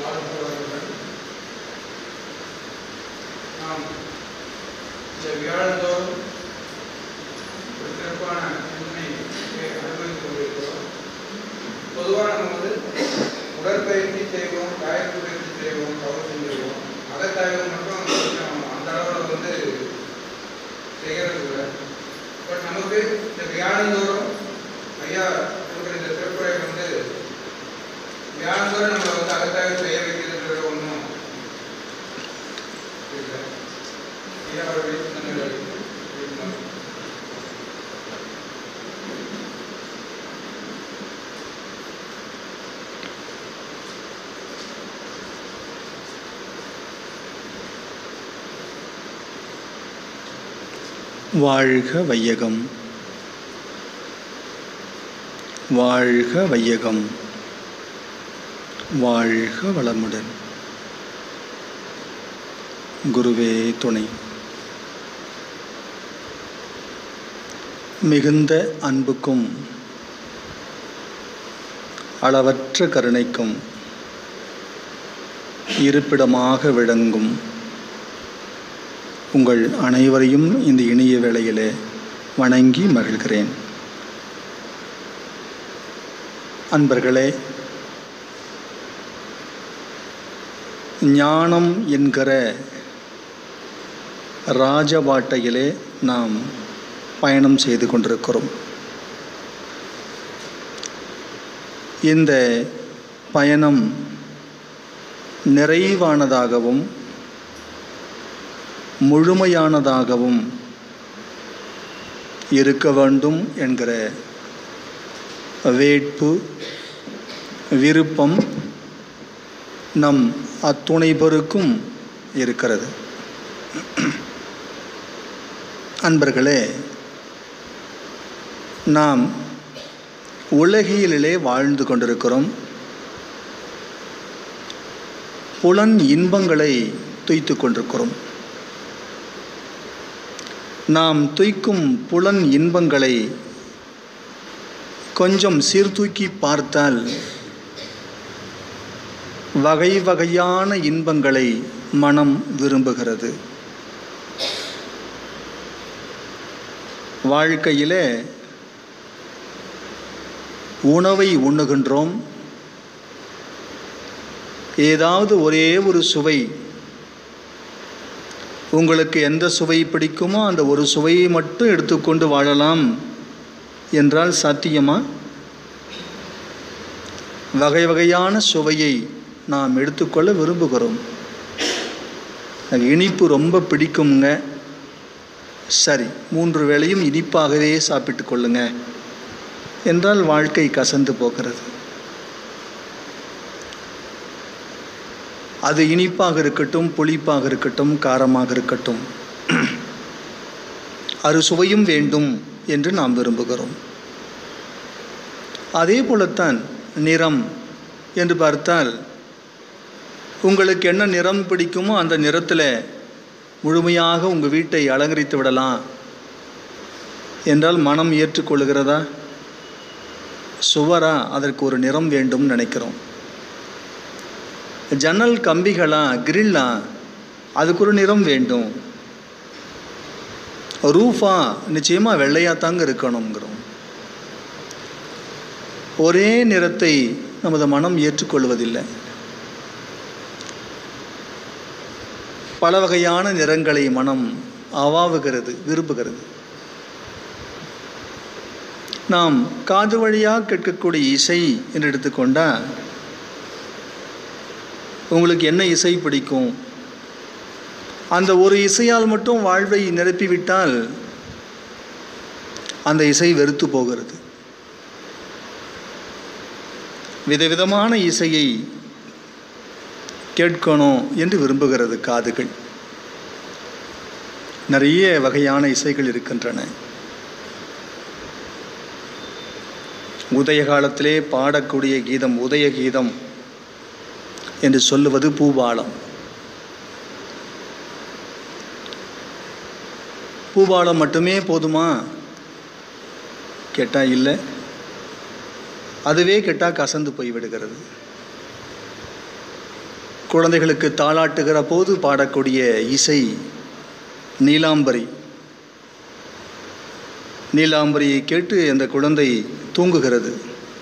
வாழ்த்துவார்கள். நாம் இந்த வியாழந்தோறும் ஒரு சிறப்பான சிந்தனையை அனுபவித்துக் கொண்டிருக்கிறோம். பொதுவாக நம்ம உடற்பயிற்சி செய்வோம், காயப்பயிற்சி செய்வோம், கவசம் செய்வோம், அகத்தாய்வு மட்டும் கொஞ்சம் அந்த அளவில் செய்கிறது இல்லை. பட் நமக்கு இந்த வியாழந்தோறும் ஐயா கொடுக்குற இந்த சிறப்புரை வியாழந்தோறும் நம்ம அகத்தாய்வு செய்ய வைக்கிறது ஒன்றும் இல்லை. ஐயா அவருடைய சிந்தனைகள் வாழ்க வையகம், வாழ்க வையகம், வாழ்க வளமுடன். குருவே துணை. மிகுந்த அன்புக்கும் அளவற்ற கருணைக்கும் இருப்பிடமாக விளங்கும் உங்கள் அனைவரையும் இந்த இனிய வேளையிலே வணங்கி மகிழ்கிறேன். அன்பர்களே, ஞானம் என்கிற ராஜபாட்டையிலே நாம் பயணம் செய்து கொண்டிருக்கிறோம். இந்த பயணம் நிறைவானதாகவும் முழுமையானதாகவும் இருக்க வேண்டும் என்கிற வேட்பு, விருப்பம் நம் அத்துணை பேருக்கும் இருக்கிறது. அன்பர்களே, நாம் உலகிலே வாழ்ந்து கொண்டிருக்கிறோம். புலன் இன்பங்களை துய்த்து கொண்டிருக்கிறோம். நாம் துய்க்கும் புலன் இன்பங்களை கொஞ்சம் சீர்தூக்கி பார்த்தால் வகை வகையான இன்பங்களை மனம் விரும்புகிறது. வாழ்க்கையிலே உணவை உண்ணுகின்றோம். ஏதாவது ஒரே ஒரு சுவை, உங்களுக்கு எந்த சுவை பிடிக்குமோ அந்த ஒரு சுவையை மட்டும் எடுத்துக்கொண்டு வாழலாம் என்றால் சாத்தியமா? வகை வகையான சுவையை நாம் எடுத்துக்கொள்ள விரும்புகிறோம். இனிப்பு ரொம்ப பிடிக்குங்க, சரி 3 வேளையும் இனிப்பாகவே சாப்பிட்டு கொள்ளுங்க என்றால் வாழ்க்கை கசந்து போகிறது. அது இனிப்பாக இருக்கட்டும், புளிப்பாக இருக்கட்டும், காரமாக இருக்கட்டும், அறுசுவையும் வேண்டும் என்று நாம் விரும்புகிறோம். அதே போலத்தான் நிறம் என்று பார்த்தால், உங்களுக்கு என்ன நிறம் பிடிக்குமோ அந்த நிறத்தில் முழுமையாக உங்கள் வீட்டை அலங்கரித்து விடலாம் என்றால் மனம் ஏற்றுக்கொள்கிறதா? சுவரா அதற்கு ஒரு நிறம் வேண்டும் நினைக்கிறோம். ஜன்னல் கம்பிகளா, கிரில்லா, அதுக்கு ஒரு நிறம் வேண்டும். ரூஃபா நிச்சயமாக வெள்ளையாத்தாங்க இருக்கணுங்கிறோம். ஒரே நிறத்தை நமது மனம் ஏற்றுக்கொள்வதில்லை. பல வகையான நிறங்களை மனம் அவாவுகிறது, விரும்புகிறது. நாம் காது வழியாக கேட்கக்கூடிய இசை என்று எடுத்துக்கொண்டால், உங்களுக்கு என்ன இசை பிடிக்கும்? அந்த ஒரு இசையால் மட்டும் வாழ்வை நிரப்பிவிட்டால் அந்த இசை வெறுத்து போகிறது. விதவிதமான இசையை கேட்கணும் என்று விரும்புகிறது காதுகள். நிறைய வகையான இசைகள் இருக்கின்றன. உதய காலத்திலே பாடக்கூடிய கீதம் உதய கீதம் என்று சொல்லுவது பூபாலம். பூபாலம் மட்டுமே போதுமா கேட்டால் இல்லை, அதுவே கேட்டால் கசந்து போய்விடுகிறது. குழந்தைகளுக்கு தாளாட்டுகிற போது பாடக்கூடிய இசை நீலாம்பரி. நீலாம்பரியை கேட்டு அந்த குழந்தை தூங்குகிறது.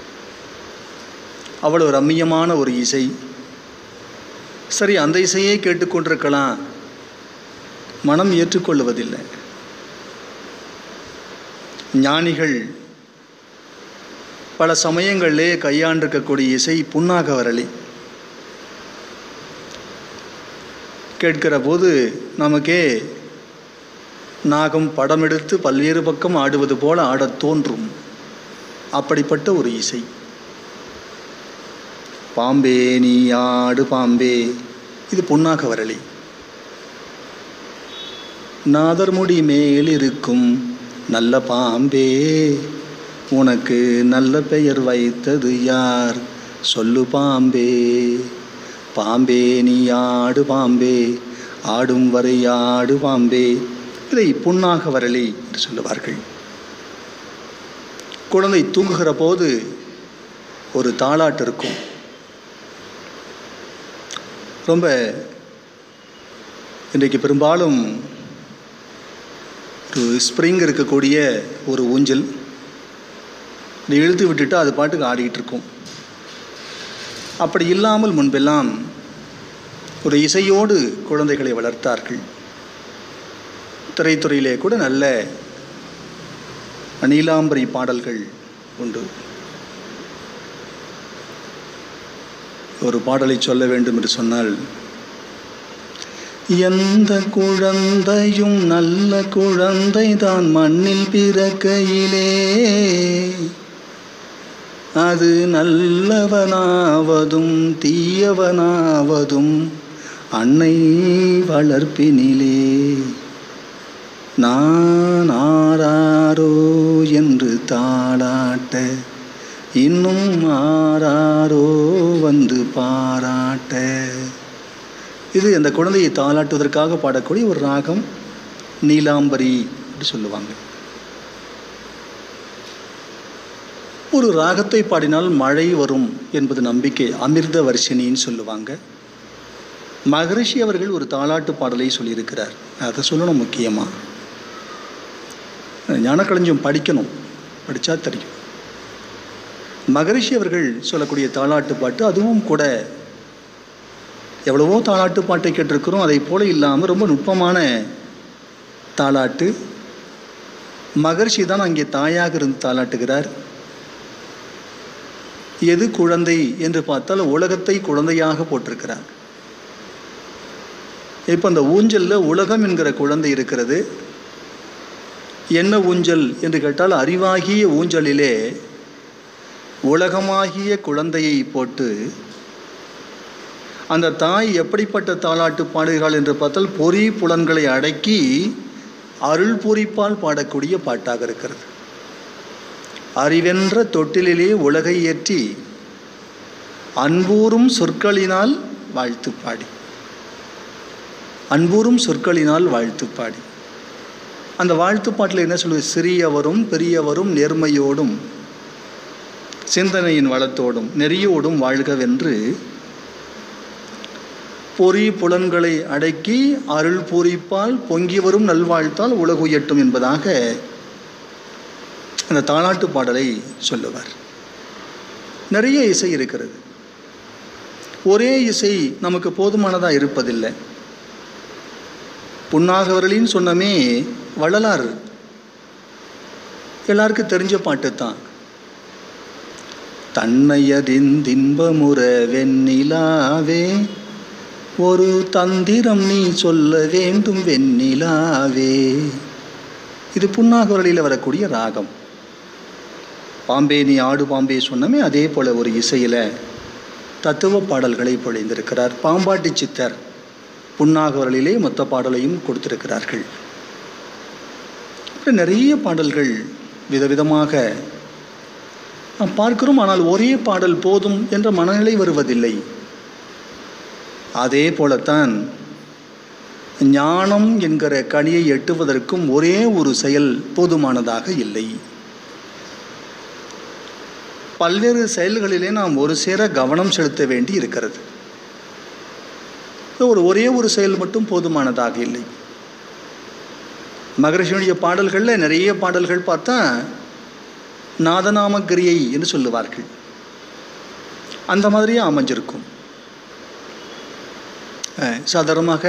அவ்வளவு ரம்மியமான ஒரு இசை. சரி, அந்த இசையே கேட்டுக்கொண்டிருக்கலாம், மனம் ஏற்றுக்கொள்வதில்லை. ஞானிகள் பல சமயங்களிலே கையாண்டிருக்கக்கூடிய இசை புன்னாகவரளி. கேட்கிற போது நமக்கே நாகம் படம் எடுத்து பல்வேறு பக்கம் ஆடுவது போல ஆடத் தோன்றும். அப்படிப்பட்ட ஒரு இசை. பாம்பே நீ ஆடு பாம்பே, இது புன்னாகவரளி. நாதர்முடி மேல் இருக்கும் நல்ல பாம்பே, உனக்கு நல்ல பெயர் வைத்தது யார் சொல்லு பாம்பே. பாம்பே நீ ஆடு பாம்பே, ஆடும் வரை ஆடு பாம்பே. இதை புன்னாகவரளி என்று சொல்லுவார்கள். குழந்தை தூங்குகிற போது ஒரு தாலாட்டு இருக்கும். ரொம்ப இன்றைக்கு பெரும்பாலும் ஒரு ஸ்ப்ரிங் இருக்கக்கூடிய ஒரு ஊஞ்சல் இழுத்து விட்டுட்டு அது பாட்டுக்கு ஆடிக்கிட்டு இருக்கும். அப்படி இல்லாமல் முன்பெல்லாம் ஒரு இசையோடு குழந்தைகளை வளர்த்தார்கள். திரைத்துறையிலே கூட நல்ல நீலாம்பரி பாடல்கள் உண்டு. ஒரு பாடலை சொல்ல வேண்டும் என்று சொன்னால், எந்த குழந்தையும் நல்ல குழந்தை தான் மண்ணில் பிறக்கையிலே, அது நல்லவனாவதும் தீயவனாவதும் அன்னை வளர்ப்பினிலே. நான் ஆராரோ என்று தாளாட்ட, இன்னும் ஆராரோ வந்து பாராட்ட. இது அந்த குழந்தையை தாளாட்டுவதற்காக பாடக்கூடிய ஒரு ராகம் நீலாம்பரி என்று சொல்லுவாங்க. ஒரு ராகத்தை பாடினால் மழை வரும் என்பது நம்பிக்கை. அமிர்த வர்ஷினின்னு சொல்லுவாங்க. மகரிஷி அவர்கள் ஒரு தாலாட்டு பாடலை சொல்லியிருக்கிறார். அதை சொல்லணும். முக்கியமாக ஞானக்களஞ்சியம் படிக்கணும், படித்தா தெரியும். மகரிஷி அவர்கள் சொல்லக்கூடிய தாலாட்டு பாட்டு, அதுவும் கூட எவ்வளவோ தாலாட்டு பாட்டை கேட்டிருக்கிறோம். அதை போல இல்லாமல் ரொம்ப நுட்பமான தாலாட்டு. மகரிஷி தான் அங்கே தாயாக இருந்து தாலாட்டுகிறார். எது குழந்தை என்று பார்த்தால் உலகத்தை குழந்தையாக போட்டிருக்கிறார். இப்போ அந்த ஊஞ்சலில் உலகம் என்கிற குழந்தை இருக்கிறது. என்ன ஊஞ்சல் என்று கேட்டால், அறிவாகிய ஊஞ்சலிலே உலகமாகிய குழந்தையை போட்டு அந்த தாய் எப்படிப்பட்ட தாலாட்டு பாடுகிறாள் என்று பார்த்தால், பொறி புலன்களை அடக்கி அருள் பூரிப்பால் பாடக்கூடிய பாட்டாக இருக்கிறது. அறிவென்ற தொட்டிலே உலகை ஏற்றி அன்பூரும் சொற்களினால் வாழ்த்து பாடி, அன்பூரும் சொற்களினால் வாழ்த்து பாடி. அந்த வாழ்த்து பாட்டில் என்ன சொல்வது? சிறியவரும் பெரியவரும் நேர்மையோடும் சிந்தனையின் வளத்தோடும் நெறியோடும் வாழ்கவென்று பொறி புலன்களை அடக்கி அருள் பூரிப்பால் பொங்கி வரும் நல்வாழ்த்தால் உலகுயட்டும் என்பதாக அந்த தாலாட்டு பாடலை சொல்லுவார். நிறைய இசை இருக்கிறது. ஒரே இசை நமக்கு போதுமானதாக இருப்பதில்லை. புன்னாகவரளின்னு சொன்னமே வள்ளலார் எல்லாருக்கும் தெரிஞ்ச பாட்டு தான். தன்னையறிந்தின்பமுற வெண்ணிலாவே, ஒரு தந்திரம் நீ சொல்ல வேண்டும் வெண்ணிலாவே. இது புன்னாகவரளியில் வரக்கூடிய ராகம். பாம்பே நீ ஆடு பாம்பே சொன்னமே அதே போல் ஒரு இசையில் தத்துவ பாடல்களை பொழிந்திருக்கிறார். பாம்பாட்டி சித்தர் புன்னாகவரளிலே மொத்த பாடலையும் கொடுத்திருக்கிறார்கள். நிறைய பாடல்கள் விதவிதமாக நாம் பார்க்கிறோம். ஆனால் ஒரே பாடல் போதும் என்ற மனநிலை வருவதில்லை. அதே போலத்தான் ஞானம் என்கிற கனியை எட்டுவதற்கும் ஒரே ஒரு செயல் போதுமானதாக இல்லை. பல்வேறு செயல்களிலே நாம் ஒரு சேர கவனம் செலுத்த வேண்டி இருக்கிறது. ஒரே ஒரு செயல் மட்டும் போதுமானதாக இல்லை. மகரிஷியுடைய பாடல்களில் நிறைய பாடல்கள் பார்த்தா நாதநாம கிரியை என்று சொல்லுவார்கள். அந்த மாதிரியே அமைஞ்சிருக்கும். சாதாரணமாக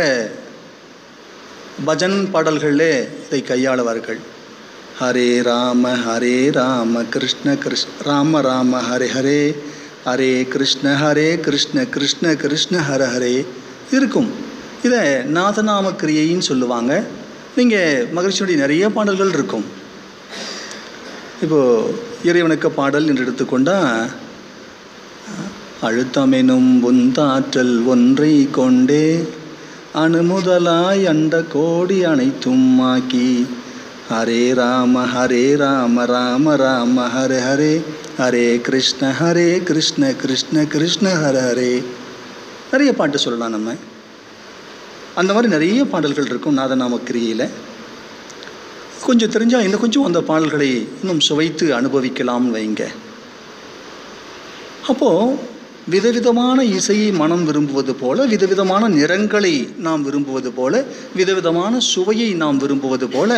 பஜன் பாடல்களே இதை கையாளுவார்கள். ஹரே ராம கிருஷ்ண கிருஷ்ண ராம ராம ஹரே ஹரே, ஹரே கிருஷ்ண கிருஷ்ண கிருஷ்ண ஹர ஹரே இருக்கும். இதை நாதநாம கிரியைன்னு சொல்லுவாங்க. நீங்கள் மகிழ்ச்சியுடைய நிறைய பாடல்கள் இருக்கும். இப்போது இறைவனுக்க பாடல் என்று எடுத்துக்கொண்டால், அழுத்தமெனும் உந்தாற்றல் ஒன்றை கொண்டே அணுமுதலாய் அண்ட கோடி அனைத்தும் ஆக்கி, ஹரே ராம ராம ராம ஹரே ஹரே, ஹரே கிருஷ்ண கிருஷ்ண கிருஷ்ண ஹர ஹரே. நிறைய பாட்டு சொல்லலாம் நம்ம. அந்த மாதிரி நிறைய பாடல்கள் இருக்கும் நாதநாம கிரியில். கொஞ்சம் தெரிஞ்சால் இன்னும் கொஞ்சம் அந்த பாடல்களை இன்னும் சுவைத்து அனுபவிக்கலாம்னு வைங்க. அப்போது விதவிதமான இசையை மனம் விரும்புவது போல, விதவிதமான நிறங்களை நாம் விரும்புவது போல, விதவிதமான சுவையை நாம் விரும்புவது போல,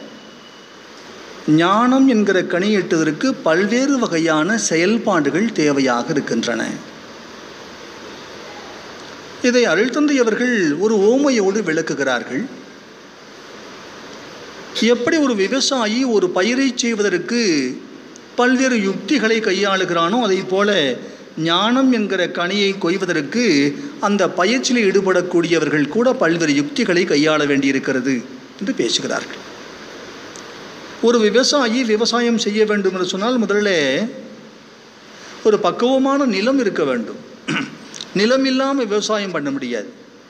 ஞானம் என்கிற கனி எட்டுவதற்கு பல்வேறு வகையான செயல்பாடுகள் தேவையாக இருக்கின்றன. இதை அருள்தந்தை அவர்கள் ஒரு ஓமையோடு விளக்குகிறார்கள். எப்படி ஒரு விவசாயி ஒரு பயிரை செய்வதற்கு பல்வேறு யுக்திகளை கையாளுகிறானோ, அதை போல ஞானம் என்கிற கனியை கொய்வதற்கு அந்த பயிற்சியில் ஈடுபடக்கூடியவர்கள் கூட பல்வேறு யுக்திகளை கையாள வேண்டியிருக்கிறது என்று பேசுகிறார்கள். ஒரு விவசாயி விவசாயம் செய்ய வேண்டும் என்று சொன்னால் முதல்ல ஒரு பக்குவமான நிலம் இருக்க வேண்டும். நிலம் இல்லாமல் விவசாயம் பண்ண முடியாது.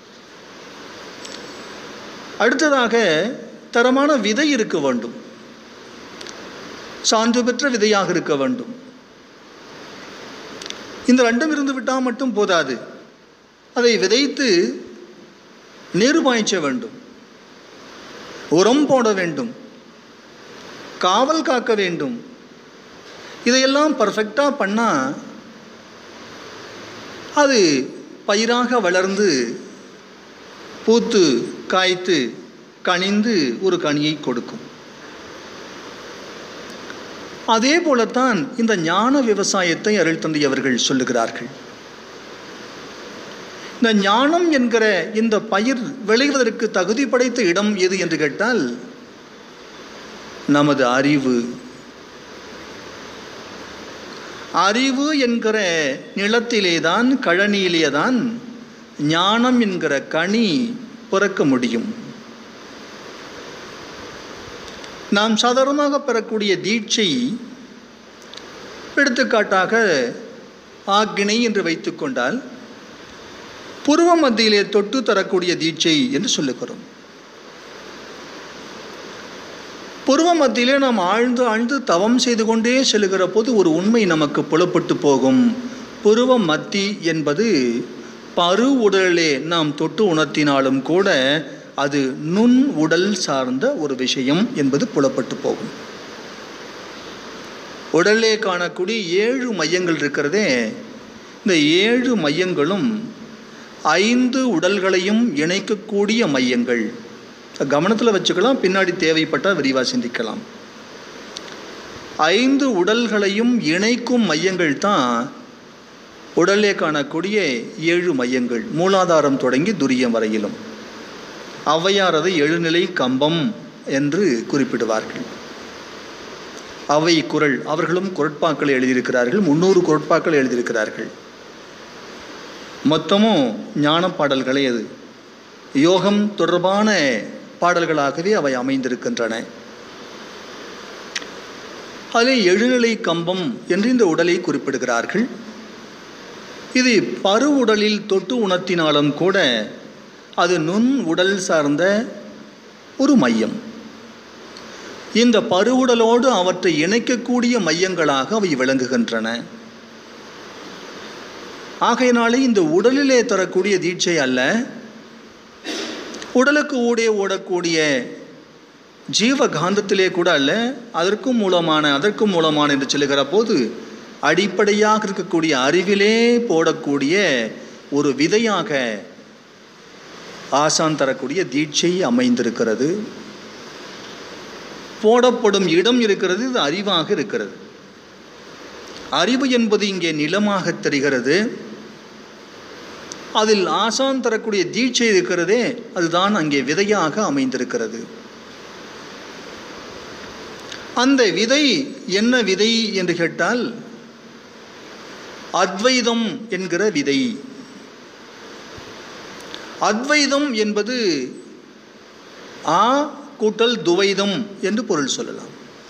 அடுத்ததாக தரமான விதை இருக்க வேண்டும். சான்று பெற்ற விதையாக இருக்க வேண்டும். இந்த ரெண்டும் இருந்து விட்டால் மட்டும் போதாது. அதை விதைத்து நீர் பாய்ச்ச வேண்டும், உரம் போட வேண்டும், காவல் காக்க வேண்டும். இதையெல்லாம் பர்ஃபெக்டாக பண்ணால் அது பயிராக வளர்ந்து பூத்து காய்த்து கனிந்து ஒரு கனியை கொடுக்கும். அதே போலத்தான் இந்த ஞான விவசாயத்தை அருள்தந்தை அவர்கள் சொல்லுகிறார்கள். இந்த ஞானம் என்கிற இந்த பயிர் விளைவதற்கு தகுதி படைத்த இடம் எது என்று கேட்டால் நமது அறிவு. அறிவு என்கிற நிலத்திலேதான், கழனியிலேதான் ஞானம் என்கிற கனி பிறக்க முடியும். நாம் சாதாரணமாக பெறக்கூடிய தீட்சை, எடுத்துக்காட்டாக ஆக்கினை என்று வைத்துக்கொண்டால், புருவ மத்தியிலே தொட்டு தரக்கூடிய தீட்சை என்று சொல்லுகிறோம். புருவ மத்தியிலே நாம் ஆழ்ந்து ஆழ்ந்து தவம் செய்து கொண்டே செல்கிற போது ஒரு உண்மை நமக்கு புலப்பட்டு போகும். புருவ மத்தி என்பது பரு உடலிலே நாம் தொட்டு உணர்த்தினாலும் கூட அது நுண் உடல் சார்ந்த ஒரு விஷயம் என்பது புலப்பட்டு போகும். உடலிலே காணக்கூடிய 7 மையங்கள் இருக்கிறதே, இந்த 7 மையங்களும் 5 உடல்களையும் இணைக்கக்கூடிய மையங்கள். கவனத்தில் வச்சுக்கலாம், பின்னாடி தேவைப்பட்டால் விரிவாக சிந்திக்கலாம். 5 உடல்களையும் இணைக்கும் மையங்கள் தான் உடலே காணக்கூடிய 7 மையங்கள். மூலாதாரம் தொடங்கி துரியம் வரையிலும். ஔவையார் அதை 7 நிலை கம்பம் என்று குறிப்பிடுவார்கள். அவை குறள், அவர்களும் குரட்பாக்கள் எழுதியிருக்கிறார்கள். 300 குரட்பாக்கள் எழுதியிருக்கிறார்கள். மொத்தமும் ஞான பாடல்களே அது. யோகம் தொடர்பான பாடல்களாகவே அவை அமைந்திருக்கின்றன. அதில் 7 நிலை கம்பம் என்று இந்த உடலை குறிப்பிடுகிறார்கள். இது பரு உடலில் தொட்டு உணர்த்தினாலும் கூட அது நுண் உடல் சார்ந்த ஒரு மையம். இந்த பருவுடலோடு அவற்றை இணைக்கக்கூடிய மையங்களாக அவை விளங்குகின்றன. ஆகையினாலே இந்த உடலிலே தரக்கூடிய தீட்சை அல்ல, உடலுக்கு ஊடே ஓடக்கூடிய ஜீவகாந்தத்திலே கூட அல்ல, அதற்கும் மூலமான என்று சொல்லுகிற போது அடிப்படையாக இருக்கக்கூடிய அறிவிலே போடக்கூடிய ஒரு விதையாக ஆசான் தரக்கூடிய தீட்சை அமைந்திருக்கிறது. போடப்படும் இடம் இருக்கிறது. இது அறிவாக இருக்கிறது. அறிவு என்பது இங்கே நிலமாக தெரிகிறது. அதில் ஆசான் தரக்கூடிய தீட்சை இருக்கிறதே, அதுதான் அங்கே விதையாக அமைந்திருக்கிறது. அந்த விதை என்ன விதை என்று கேட்டால் அத்வைதம் என்கிற விதை. அத்வைதம் என்பது ஆ கூட்டல் துவைதம் என்று பொருள் சொல்லலாம்.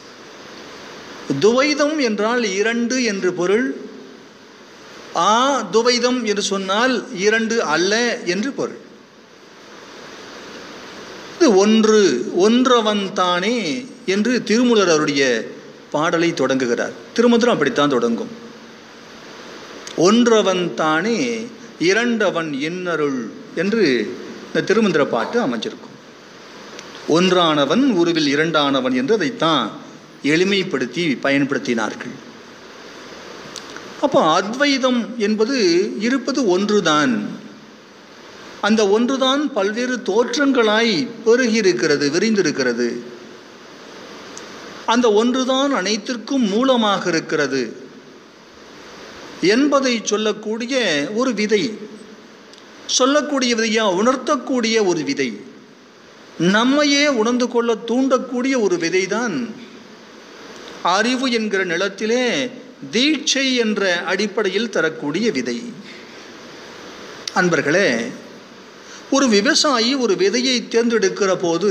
துவைதம் என்றால் இரண்டு என்று பொருள். ஆ துவைதம் என்று சொன்னால் இரண்டு அல்ல என்று பொருள். இது ஒன்று, ஒன்றவன் தானே என்று திருமூலர் அவருடைய பாடலை தொடங்குகிறார். திருமந்திரம் அப்படித்தான் தொடங்கும். ஒன்றவன் தானே இரண்டவன் என்னருள் என்று இந்த திருமந்திர பாட்டு அமைஞ்சிருக்கும். ஒன்றானவன் உருவில் இரண்டானவன் என்று அதைத்தான் எளிமைப்படுத்தி பயன்படுத்தினார்கள். அப்போ அத்வைதம் என்பது இருப்பது ஒன்றுதான். அந்த ஒன்றுதான் பல்வேறு தோற்றங்களாய் பெருகியிருக்கிறது, விரிந்திருக்கிறது. அந்த ஒன்றுதான் அனைத்திற்கும் மூலமாக இருக்கிறது என்பதை சொல்லக்கூடிய ஒரு விதை, சொல்லக்கூடிய விதையா உணர்த்தக்கூடிய ஒரு விதை, நம்மையே உணர்ந்து கொள்ள தூண்டக்கூடிய ஒரு விதைதான் அறிவு என்கிற நிலத்திலே தீட்சை என்ற அடிப்படையில் தரக்கூடிய விதை. அன்பர்களே, ஒரு விவசாயி ஒரு விதையை தேர்ந்தெடுக்கிற போது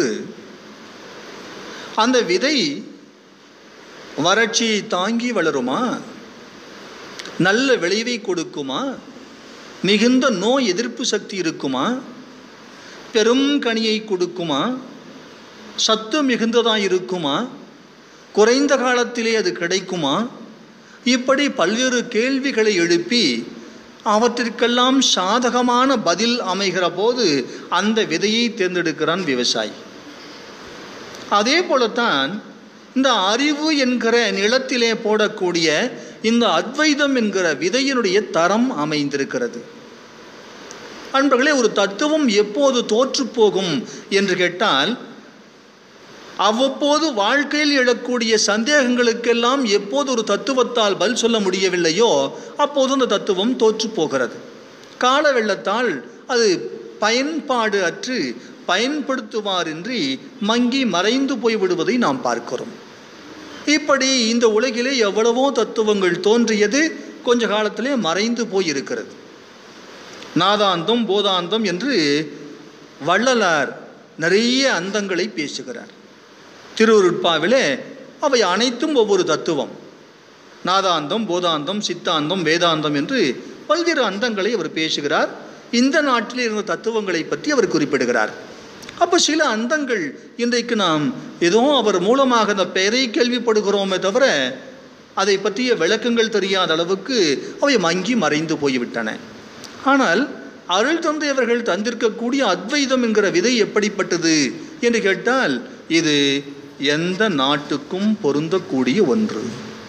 அந்த விதை வறட்சியை தாங்கி வளருமா, நல்ல விளைவை கொடுக்குமா, மிகுந்த நோய் எதிர்ப்பு சக்தி இருக்குமா, பெரும் கனியை கொடுக்குமா, சத்து மிகுந்ததாக இருக்குமா, குறைந்த காலத்திலே அது கிடைக்குமா, இப்படி பல்வேறு கேள்விகளை எழுப்பி அவற்றிற்கெல்லாம் சாதகமான பதில் அமைகிற போது அந்த விதையை தேர்ந்தெடுக்கிறான் விவசாயி. அதே போலத்தான் இந்த அறிவு என்கிற நிலத்திலே போடக்கூடிய இந்த அத்வைதம் என்கிற விதையினுடைய தரம் அமைந்திருக்கிறது. அன்பர்களே, ஒரு தத்துவம் எப்போது தோற்று போகும் என்று கேட்டால், அவ்வப்போது வாழ்க்கையில் எழக்கூடிய சந்தேகங்களுக்கெல்லாம் எப்போது ஒரு தத்துவத்தால் பதில் சொல்ல முடியவில்லையோ அப்போது அந்த தத்துவம் தோற்று போகிறது. கால வெள்ளத்தால் அது பயன்பாடு அற்று பயன்படுத்துவாரின்றி மங்கி மறைந்து போய்விடுவதை நாம் பார்க்கிறோம். இப்படி இந்த உலகிலே எவ்வளவோ தத்துவங்கள் தோன்றியது, கொஞ்ச காலத்திலே மறைந்து போயிருக்கிறது. நாதாந்தம் போதாந்தம் என்று வள்ளலார் நிறைய அந்தங்களை பேசுகிறார். திருவருட்பாவிலே அவை அனைத்தும் ஒவ்வொரு தத்துவம். நாதாந்தம், போதாந்தம், சித்தாந்தம், வேதாந்தம் என்று பல்வேறு அந்தங்களை அவர் பேசுகிறார். இந்த நாட்டில் இருந்த தத்துவங்களை பற்றி அவர் குறிப்பிடுகிறார். அப்போ சில அந்தங்கள் இன்றைக்கு நாம் ஏதோ அவர் மூலமாக அந்த பெயரை கேள்விப்படுகிறோமே தவிர அதை பற்றிய விளக்கங்கள் தெரியாத அளவுக்கு அவை மங்கி மறைந்து போய்விட்டன. ஆனால் அருள் தந்தை அவர்கள் தந்திருக்கக்கூடிய அத்வைதம் என்கிற விதை எப்படிப்பட்டது என்று கேட்டால், இது எந்த நாட்டுக்கும் பொருந்தக்கூடிய ஒன்று.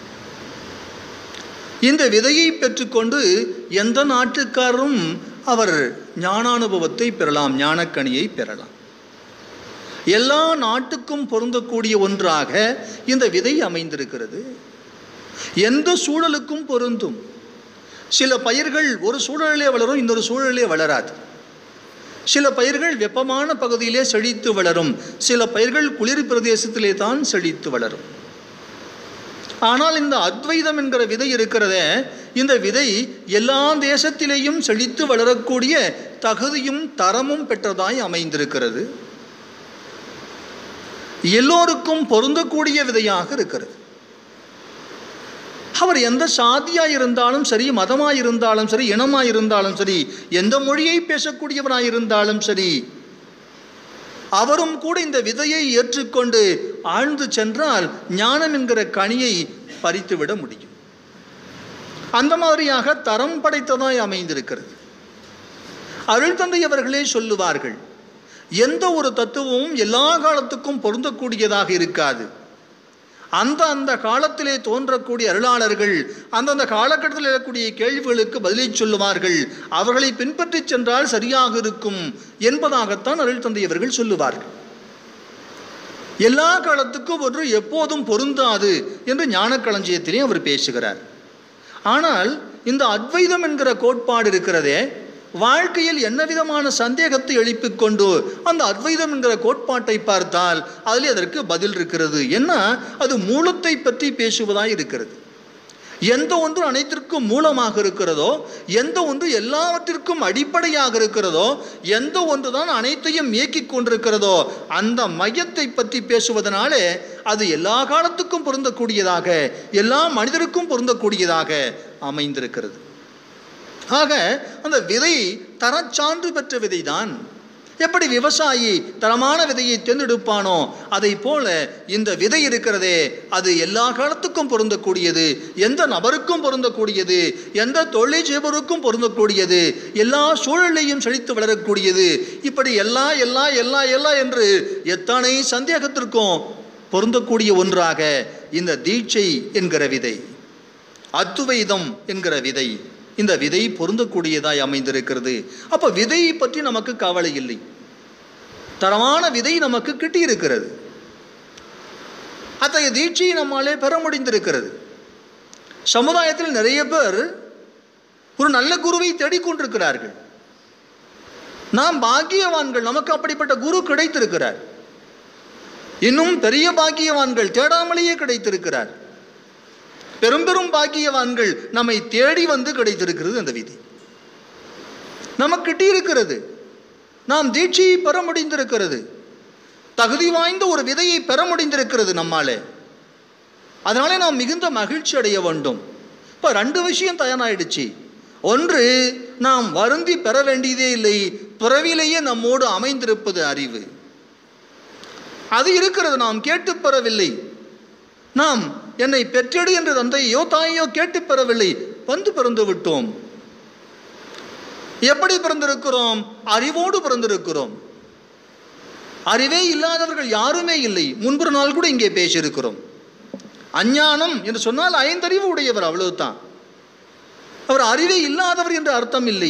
இந்த விதையை பெற்றுக்கொண்டு எந்த நாட்டுக்காரரும் அவர் ஞானானுபவத்தை பெறலாம், ஞானக்கனியை பெறலாம். எல்லா நாட்டுக்கும் பொருந்தக்கூடிய ஒன்றாக இந்த விதை அமைந்திருக்கிறது. எந்த சூழலுக்கும் பொருந்தும். சில பயிர்கள் ஒரு சூழலிலே வளரும், இன்னொரு சூழலிலே வளராது. சில பயிர்கள் வெப்பமான பகுதியிலே செழித்து வளரும், சில பயிர்கள் குளிர் பிரதேசத்திலே தான் செழித்து வளரும். ஆனால் இந்த அத்வைதம் என்கிற விதை இருக்கிறதே, இந்த விதை எல்லா தேசத்திலேயும் செழித்து வளரக்கூடிய தகுதியும் தரமும் பெற்றதாய் அமைந்திருக்கிறது. எல்லோருக்கும் பொருந்தக்கூடிய விதையாக இருக்கிறது. அவர் எந்த சாதியாக இருந்தாலும் சரி, மதமாக இருந்தாலும் சரி, இனமாக இருந்தாலும் சரி, எந்த மொழியை பேசக்கூடியவராக இருந்தாலும் சரி, அவரும் கூட இந்த விதையை ஏற்றுக்கொண்டு ஆழ்ந்து சென்றால் ஞானம் என்கிற கனியை பறித்துவிட முடியும். அந்த மாதிரியாக தரம் படைத்ததாய் அமைந்திருக்கிறது. அருள் தந்தை அவர்களே சொல்லுவார்கள், எந்த ஒரு தத்துவமும் எல்லா காலத்துக்கும் பொருந்தக்கூடியதாக இருக்காது. அந்த காலத்திலே தோன்றக்கூடிய அருளாளர்கள் அந்தந்த காலகட்டத்தில் எழக்கூடிய கேள்விகளுக்கு பதிலை சொல்லுவார்கள். அவர்களை பின்பற்றி சென்றால் சரியாக இருக்கும் என்பதாகத்தான் அருள் தந்தையவர்கள் சொல்லுவார்கள். எல்லா காலத்துக்கும் ஒன்று எப்போதும் பொருந்தாது என்று ஞானக்களஞ்சியத்திலே அவர் பேசுகிறார். ஆனால் இந்த அத்வைதம் என்கிற கோட்பாடு இருக்கிறதே, வாழ்க்கையில் என்ன விதமான சந்தேகத்தை எழுப்பிக் கொண்டு அந்த அத்வைதம் என்கிற கோட்பாட்டை பார்த்தால் அதில் அதற்கு பதில் இருக்கிறது. என்ன, அது மூலத்தை பற்றி பேசுவதாய் இருக்கிறது. எந்த ஒன்று அனைத்திற்கும் மூலமாக இருக்கிறதோ, எந்த ஒன்று எல்லாவற்றிற்கும் அடிப்படையாக இருக்கிறதோ, எந்த ஒன்று தான் அனைத்தையும் இயக்கிக் கொண்டிருக்கிறதோ அந்த மையத்தை பற்றி பேசுவதனாலே அது எல்லா காலத்துக்கும் பொருந்தக்கூடியதாக, எல்லா மனிதருக்கும் பொருந்தக்கூடியதாக அமைந்திருக்கிறது. ஆக அந்த விதை தரச்சான்று பெற்ற விதைதான். எப்படி விவசாயி தரமான விதையை தேர்ந்தெடுப்பானோ அதை போல இந்த விதை இருக்கிறதே அது எல்லா காலத்துக்கும் பொருந்தக்கூடியது, எந்த நபருக்கும் பொருந்தக்கூடியது, எந்த தொழிலை செய்பவருக்கும் பொருந்தக்கூடியது, எல்லா சூழலையும் செழித்து வளரக்கூடியது. இப்படி எல்லா எல்லா எல்லா எல்லா என்று எத்தனை சந்தேகத்திற்கும் பொருந்தக்கூடிய ஒன்றாக இந்த தீட்சை என்கிற விதை, அத்வைதம் என்கிற விதை, இந்த விதை பொருந்தக்கூடியதாய் அமைந்திருக்கிறது. அப்போ விதையை பற்றி நமக்கு கவலை இல்லை. தரமான விதை நமக்கு கிட்டியிருக்கிறது. அத்தகைய தீட்சையை நம்மாலே பெற முடிந்திருக்கிறது. சமுதாயத்தில் நிறைய பேர் ஒரு நல்ல குருவை தேடிக்கொண்டிருக்கிறார்கள். நாம் பாக்கியவான்கள், நமக்கு அப்படிப்பட்ட குரு கிடைத்திருக்கிறார். இன்னும் பெரிய பாக்கியவான்கள் தேடாமலேயே கிடைத்திருக்கிறார். பெரும் பெரும் பாக்கியவான்கள் நம்மை தேடி வந்து கிடைத்திருக்கிறது. அந்த விதி நமக்கு கிட்டியிருக்கிறது. நாம் தீட்சையை பெற முடிந்திருக்கிறது. தகுதி வாய்ந்த ஒரு விதையை பெற முடிந்திருக்கிறது நம்மாலே. அதனாலே நாம் மிகுந்த மகிழ்ச்சி அடைய வேண்டும். இப்போ 2 விஷயம் தயாராகிடுச்சு. ஒன்று, நாம் வருந்தி பெற வேண்டியதே இல்லை, பிறவிலேயே நம்மோடு அமைந்திருப்பது அறிவு. அது இருக்கிறது, நாம் கேட்டு பெறவில்லை. நாம் என்னை பெற்றெடு என்று தந்தையோ தாயோ கேட்டு பெறவில்லை, வந்து பிறந்து விட்டோம். எப்படி பிறந்திருக்கிறோம்? அறிவோடு பிறந்திருக்கிறோம். அறிவே இல்லாதவர்கள் யாருமே இல்லை. முன்பு நாள் கூட இங்கே பேசியிருக்கிறோம். அஞ்ஞானம் என்று சொன்னால் 5 அறிவு உடையவர், அவ்வளவுதான். அவர் அறிவே இல்லாதவர் என்று அர்த்தம் இல்லை.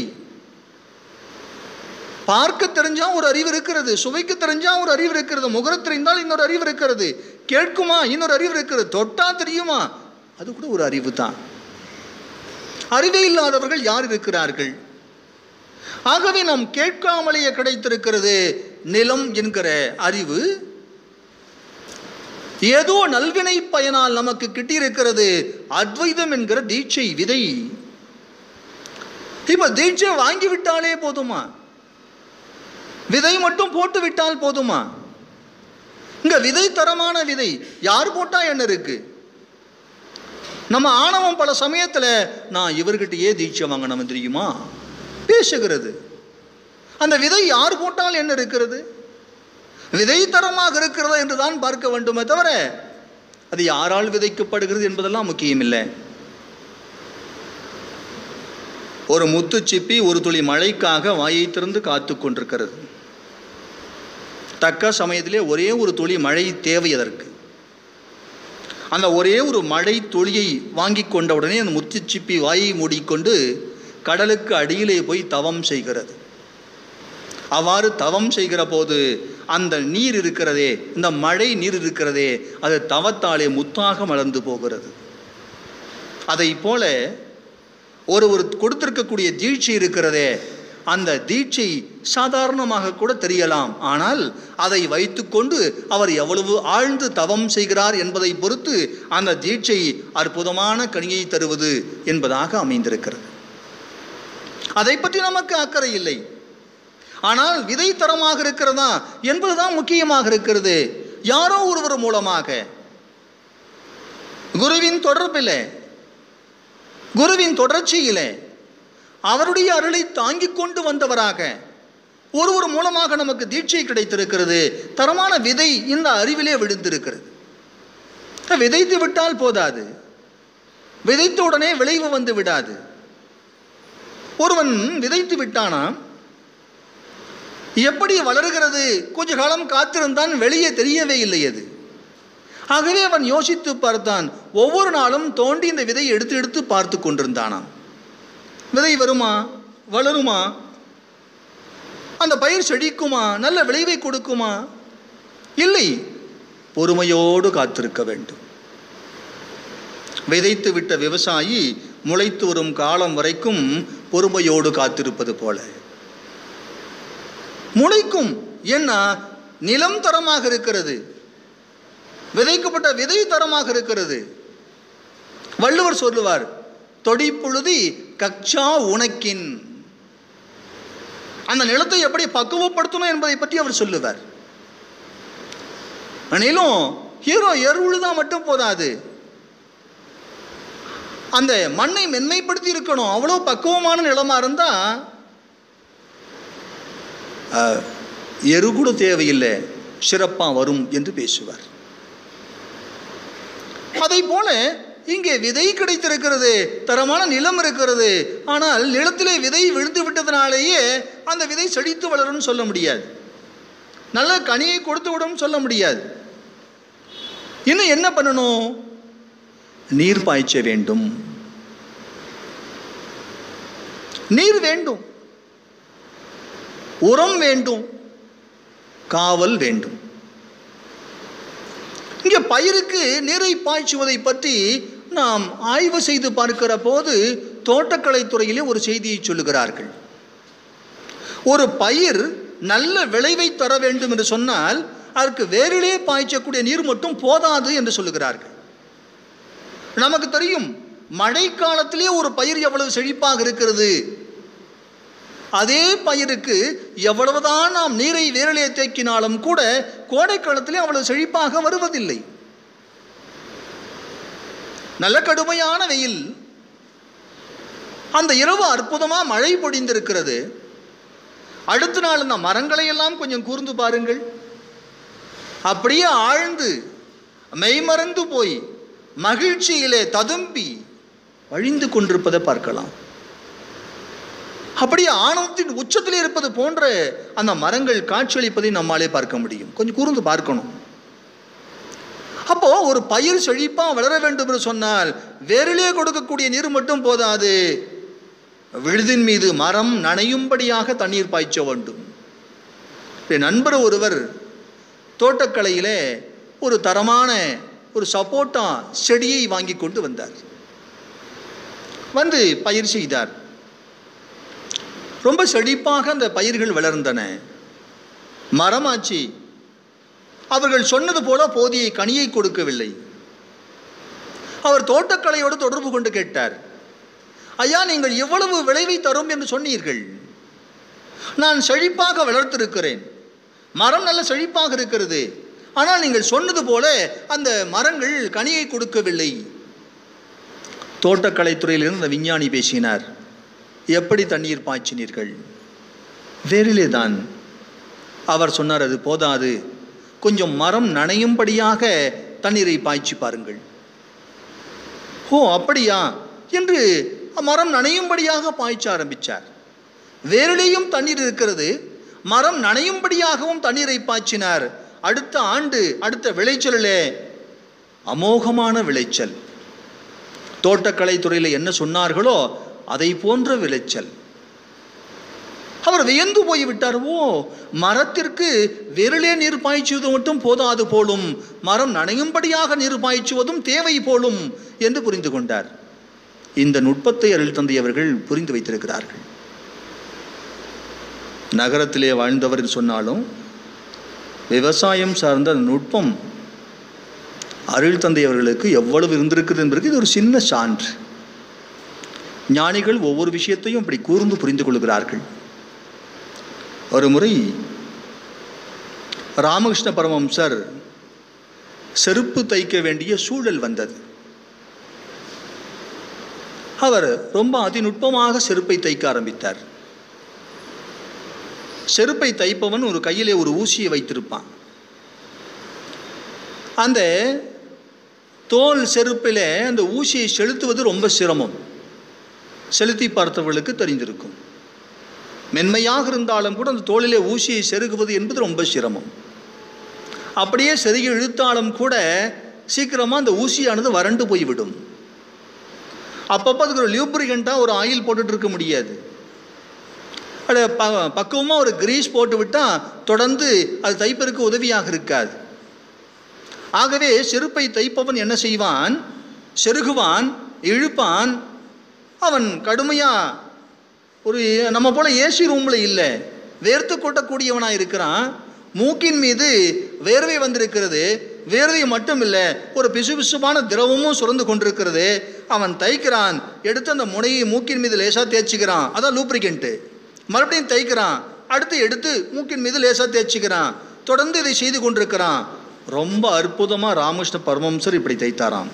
பார்க்க தெரிஞ்சா ஒரு அறிவு இருக்கிறது, சுவைக்கு தெரிஞ்சா ஒரு அறிவு இருக்கிறது, முகர தெரிந்தால் இன்னொரு அறிவு இருக்கிறது, கேட்குமா இன்னொரு அறிவு இருக்கிறது, தொட்டா தெரியுமா அது கூட ஒரு அறிவு தான். அறிவே இல்லாதவர்கள் யார் இருக்கிறார்கள்? ஆகவே நாம் கேட்காமலேயே கிடைத்திருக்கிறது நிலம் என்கிற அறிவு. ஏதோ நல்வினை பயனால் நமக்கு கிட்டியிருக்கிறது அத்வைதம் என்கிற தீட்சை விதை. இப்ப தீட்சை வாங்கிவிட்டாலே போதுமா? விதை மட்டும் போட்டு விட்டால் போதுமா? இங்க விதை தரமான விதை யார் போட்டா என்ன இருக்கு? நம்ம ஆணவம் பல சமயத்தில் நான் இவர்கிட்டயே தீட்சை வாங்கணும் தெரியுமா பேசுகிறது. அந்த விதை யார் போட்டால் என்ன இருக்கிறது? விதை தரமாக இருக்கிறதா என்று தான் பார்க்க வேண்டுமே தவிர அது யாரால் விதைக்கப்படுகிறது என்பதெல்லாம் முக்கியமில்லை. ஒரு முத்துச்சிப்பி ஒரு துளி மழைக்காக வாயை திறந்து காத்து கொண்டிருக்கிறது. தக்க சமயத்திலே ஒரே ஒரு துளி மழை தேவை அதற்கு. அந்த ஒரே ஒரு மழை துளியை வாங்கி கொண்டவுடனே அந்த முத்துச்சிப்பி வாயை மூடிக்கொண்டு கடலுக்கு அடியிலே போய் தவம் செய்கிறது. அவ்வாறு தவம் செய்கிற போது அந்த நீர் இருக்கிறதே, இந்த மழை நீர் இருக்கிறதே, அது தவத்தாலே முத்தாக மலர்ந்து போகிறது. அதை போல ஒரு கொடுத்திருக்கக்கூடிய தீட்சை இருக்கிறதே, அந்த தீட்சை சாதாரணமாக கூட தெரியலாம். ஆனால் அதை வைத்துக்கொண்டு அவர் எவ்வளவு ஆழ்ந்து தவம் செய்கிறார் என்பதை பொறுத்து அந்த தீட்சை அற்புதமான கனியை தருவது என்பதாக அமைந்திருக்கிறது. அதை பற்றி நமக்கு அக்கறை இல்லை. ஆனால் விதை தரமாக இருக்கிறதா என்பதுதான் முக்கியமாக இருக்கிறது. யாரோ ஒருவர் மூலமாக குருவின் தொடர்பில், குருவின் தொடர்ச்சியிலே அவருடைய அருளை தாங்கிக் கொண்டு வந்தவராக ஒருவர் மூலமாக நமக்கு தீட்சை கிடைத்திருக்கிறது. தரமான விதை இந்த அறிவிலே விழுந்திருக்கிறது. விதைத்து விட்டால் போதாது, விதைத்த உடனே விளைவு வந்து விடாது. ஒருவன் விதைத்து விட்டானா எப்படி வளருகிறது? கொஞ்ச காலம் காத்திருந்தான், வெளியே தெரியவே இல்லை. அது ஆகவே அவன் யோசித்து பார்த்தான். ஒவ்வொரு நாளும் தோண்டி இந்த விதையை எடுத்து எடுத்து பார்த்து கொண்டிருந்தானாம். விதை வருமா, வளருமா, அந்த பயிர் செழிக்குமா, நல்ல விளைவை கொடுக்குமா? இல்லை. பொறுமையோடு காத்திருக்க வேண்டும். விதைத்து விட்ட விவசாயி முளைத்து வரும் காலம் வரைக்கும் பொறுமையோடு காத்திருப்பது போல முளைக்கும். ஏன்னா நிலம் தரமாக இருக்கிறது, விதைக்கப்பட்ட விதை தரமாக இருக்கிறது. வள்ளுவர் சொல்லுவார், தொடிப்புழுதி கச்சா உனக்கின். அந்த நிலத்தை எப்படி பக்குவப்படுத்தணும் என்பதை பற்றி அவர் சொல்லுவார். நிலம் எருவுழுதான் மட்டும் போதாது, அந்த மண்ணை மென்மைப்படுத்தி இருக்கணும். அவ்வளோ பக்குவமான நிலமா இருந்தா எரு கூட தேவையில்லை, சிறப்பா வரும் என்று பேசுவார். அதை போல இங்கே விதை கிடைத்திருக்கிறது, தரமான நிலம் இருக்கிறது. ஆனால் நிலத்திலே விதை விழுந்து விட்டதனாலேயே அந்த விதை செழித்து வளரும் சொல்ல முடியாது, நல்ல கனியை கொடுத்து விடும் சொல்ல முடியாது. இன்னும் என்ன பண்ணணும்? நீர் பாய்ச்ச வேண்டும், நீர் வேண்டும், உரம் வேண்டும், காவல் வேண்டும். இங்கே பயிருக்கு நீரை பாய்ச்சுவதை பற்றி நாம் ஆய்வு செய்து பார்க்கிற போது தோட்டக்கலைத்துறையிலே ஒரு செய்தியை சொல்லுகிறார்கள். ஒரு பயிர் நல்ல விளைவை தர வேண்டும் என்று சொன்னால் அதற்கு வேரிலே பாய்ச்சக்கூடிய நீர் மட்டும் போதாது என்று சொல்லுகிறார்கள். நமக்கு தெரியும், மழை காலத்திலே ஒரு பயிர் எவ்வளவு செழிப்பாக இருக்கிறது, அதே பயிருக்கு எவ்வளவுதான் நாம் நீரை வேரிலே தேக்கினாலும் கூட கோடை காலத்திலே அவ்வளவு செழிப்பாக வருவதில்லை. நல்ல கடுமையான வெயில், அந்த இரவு அற்புதமா மழை பொழிந்திருக்கிறது. அடுத்த நாள் அந்த மரங்களை எல்லாம் கொஞ்சம் கூர்ந்து பாருங்கள், அப்படியே ஆழ்ந்து மெய்மறந்து போய் மகிழ்ச்சியிலே ததும்பி வழிந்து கொண்டிருப்பதை பார்க்கலாம். அப்படியே ஆனந்தத்தின் உச்சத்தில் இருப்பது போன்ற அந்த மரங்கள் காட்சியளிப்பதை நம்மாலே பார்க்க முடியும். கொஞ்சம் கூர்ந்து பார்க்கணும். அப்போ ஒரு பயிர் செழிப்பா வளர வேண்டும் என்று சொன்னால் வேரிலே கொடுக்கக்கூடிய நீர் மட்டும் போதாது, விழுதின் மீது மரம் நனையும்படியாக தண்ணீர் பாய்ச்ச வேண்டும். என் நண்பர் ஒருவர் தோட்டக்கலையிலே ஒரு தரமான ஒரு சப்போட்டா செடியை வாங்கி கொண்டு வந்தார். வந்து பயிர் செய்தார். ரொம்ப செழிப்பாக அந்த பயிர்கள் வளர்ந்தன, மரமாச்சு. அவர்கள் சொன்னது போல போதிய கனியை கொடுக்கவில்லை. அவர் தோட்டக்கலையோடு தொடர்பு கொண்டு கேட்டார், ஐயா, நீங்கள் எவ்வளவு விளைவை தரும் என்று சொன்னீர்கள்? நான் செழிப்பாக வளர்த்திருக்கிறேன், மரம் நல்ல செழிப்பாக இருக்கிறது, ஆனால் நீங்கள் சொன்னது போல அந்த மரங்கள் கனியை கொடுக்கவில்லை. தோட்டக்கலைத்துறையிலிருந்து விஞ்ஞானி பேசினார். எப்படி தண்ணீர் பாய்ச்சினீர்கள்? வேரிலே தான். அவர் சொன்னார், அது போதாது, கொஞ்சம் மரம் நனையும்படியாக தண்ணீரை பாய்ச்சி பாருங்கள். ஓ அப்படியா என்று மரம் நனையும்படியாக பாய்ச்ச ஆரம்பித்தார். வேரிலேயும் தண்ணீர் இருக்கிறது, மரம் நனையும்படியாகவும் தண்ணீரை பாய்ச்சினார். அடுத்த ஆண்டு அடுத்த விளைச்சலிலே அமோகமான விளைச்சல். தோட்டக்கலைத்துறையில் என்ன சொன்னார்களோ அதை போன்ற விளைச்சல். அவர் வியந்து போய்விட்டார். ஓ, மரத்திற்கு வேரிலே நீர் பாய்ச்சுவது மட்டும் போதாது போலும், மரம் நனையும்படியாக நீர் பாய்ச்சுவதும் தேவை போலும் என்று புரிந்து கொண்டார். இந்த நுட்பத்தை அருள் தந்தை அவர்கள் புரிந்து வைத்திருக்கிறார்கள். நகரத்திலே வாழ்ந்தவர் சொன்னாலும் விவசாயம் சார்ந்த நுட்பம் அருள் தந்தை அவர்களுக்கு எவ்வளவு இருந்திருக்குது என்பதற்கு இது ஒரு சின்ன சான்று. ஞானிகள் ஒவ்வொரு விஷயத்தையும் அப்படி கூர்ந்து புரிந்து கொள்கிறார்கள். ஒரு முறை ராமகிருஷ்ண பரமஹம்சர் செருப்பு தைக்க வேண்டிய சூழல் வந்தது. அவர் ரொம்ப அதிநுட்பமாக செருப்பை தைக்க ஆரம்பித்தார். செருப்பை தைப்பவன் ஒரு கையிலே ஒரு ஊசியை வைத்திருப்பான். அந்த தோல் செருப்பிலே அந்த ஊசியை செலுத்துவது ரொம்ப சிரமம். செலுத்தி பார்த்தவர்களுக்கு தெரிந்திருக்கும். மென்மையாக இருந்தாலும் கூட அந்த தோளிலே ஊசியை செருகுவது என்பது ரொம்ப சிரமம். அப்படியே செருகி இழுத்தாலும் கூட சீக்கிரமாக அந்த ஊசியானது வறண்டு போய்விடும். அப்பப்போ அதுக்கு ஒரு லியூப்ரிகண்ட்டாக ஒரு ஆயில் போட்டுட்டு இருக்க முடியாது. அது பக்குவமாக ஒரு கிரீஸ் போட்டு விட்டால் தொடர்ந்து அது தைப்பதற்கு உதவியாக இருக்காது. ஆகவே செருப்பை தைப்பவன் என்ன செய்வான்? செருகுவான், இழுப்பான். அவன் கடுமையாக ஒரு நம்ம போல ஏசி ரூமில் இல்லை, வேர்த்து கொட்டக்கூடியவனாக இருக்கிறான். மூக்கின் மீது வேர்வை வந்திருக்கிறது. வேர்வை மட்டும் இல்லை, ஒரு பிசுபிசுப்பான திரவமும் சுரந்து கொண்டிருக்கிறது. அவன் தைக்கிறான், எடுத்து அந்த முனையை மூக்கின் மீது லேசாக தேய்ச்சிக்கிறான், அதான் லூப்ரிகண்ட்டு. மறுபடியும் தைக்கிறான், அடுத்து எடுத்து மூக்கின் மீது லேசாக தேய்ச்சிக்கிறான். தொடர்ந்து இதை செய்து கொண்டிருக்கிறான். ரொம்ப அற்புதமாக ராமகிருஷ்ண பரமஹம்சர் இப்படி தைத்தாராம்.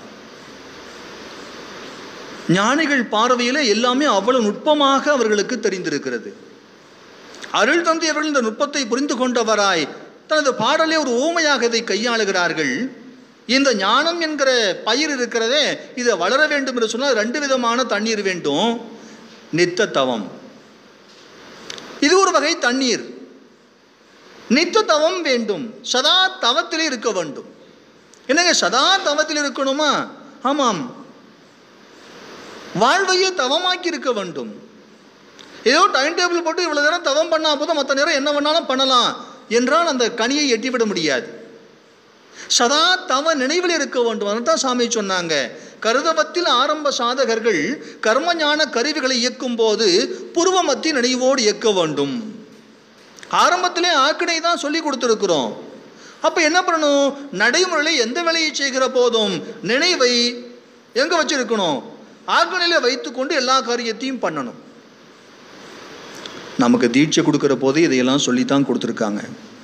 ஞானிகள் பார்வையில் எல்லாமே அவ்வளவு நுட்பமாக அவர்களுக்கு தெரிந்திருக்கிறது. அருள் தந்தை அவர்கள் இந்த நுட்பத்தை புரிந்து கொண்டவராய் தனது பாடலே ஒரு ஊமையாக இதை கையாளுகிறார்கள். இந்த ஞானம் என்கிற பயிர் இருக்கிறதே, இதை வளர வேண்டும் என்று சொன்னால் 2 விதமான தண்ணீர் வேண்டும். நித்த தவம், இது ஒரு வகை தண்ணீர். நித்த தவம் வேண்டும், சதா தவத்திலே இருக்க வேண்டும். என்னங்க சதா தவத்தில் இருக்கணுமா? ஆமாம், வாழ்வையே தவமாக்கி இருக்க வேண்டும். ஏதோ டைம் டேபிள் போட்டு இவ்வளோ நேரம் தவம் பண்ணால் போதும், மற்ற நேரம் என்ன வேணாலும் பண்ணலாம் என்றால் அந்த கனியை எட்டிவிட முடியாது. சதா தவ நினைவில் இருக்க வேண்டும். அதுதான் சாமி சொன்னாங்க, கருதவத்தில் ஆரம்ப சாதகர்கள் கர்ம ஞான கருவிகளை இயக்கும் போது புருவமத்தி நினைவோடு இயக்க வேண்டும். ஆரம்பத்திலே ஆக்கினை தான் சொல்லி கொடுத்துருக்குறோம். அப்போ என்ன பண்ணணும்? நடைமுறையில் எந்த வேலையை செய்கிற போதும் நினைவை எங்கே வச்சிருக்கணும்? ஆக்கினையில் வைத்துக்கொண்டு எல்லா காரியத்தையும் பண்ணணும். நமக்கு தீட்சை கொடுக்குற போது இதையெல்லாம் சொல்லித்தான் கொடுத்துருக்காங்க.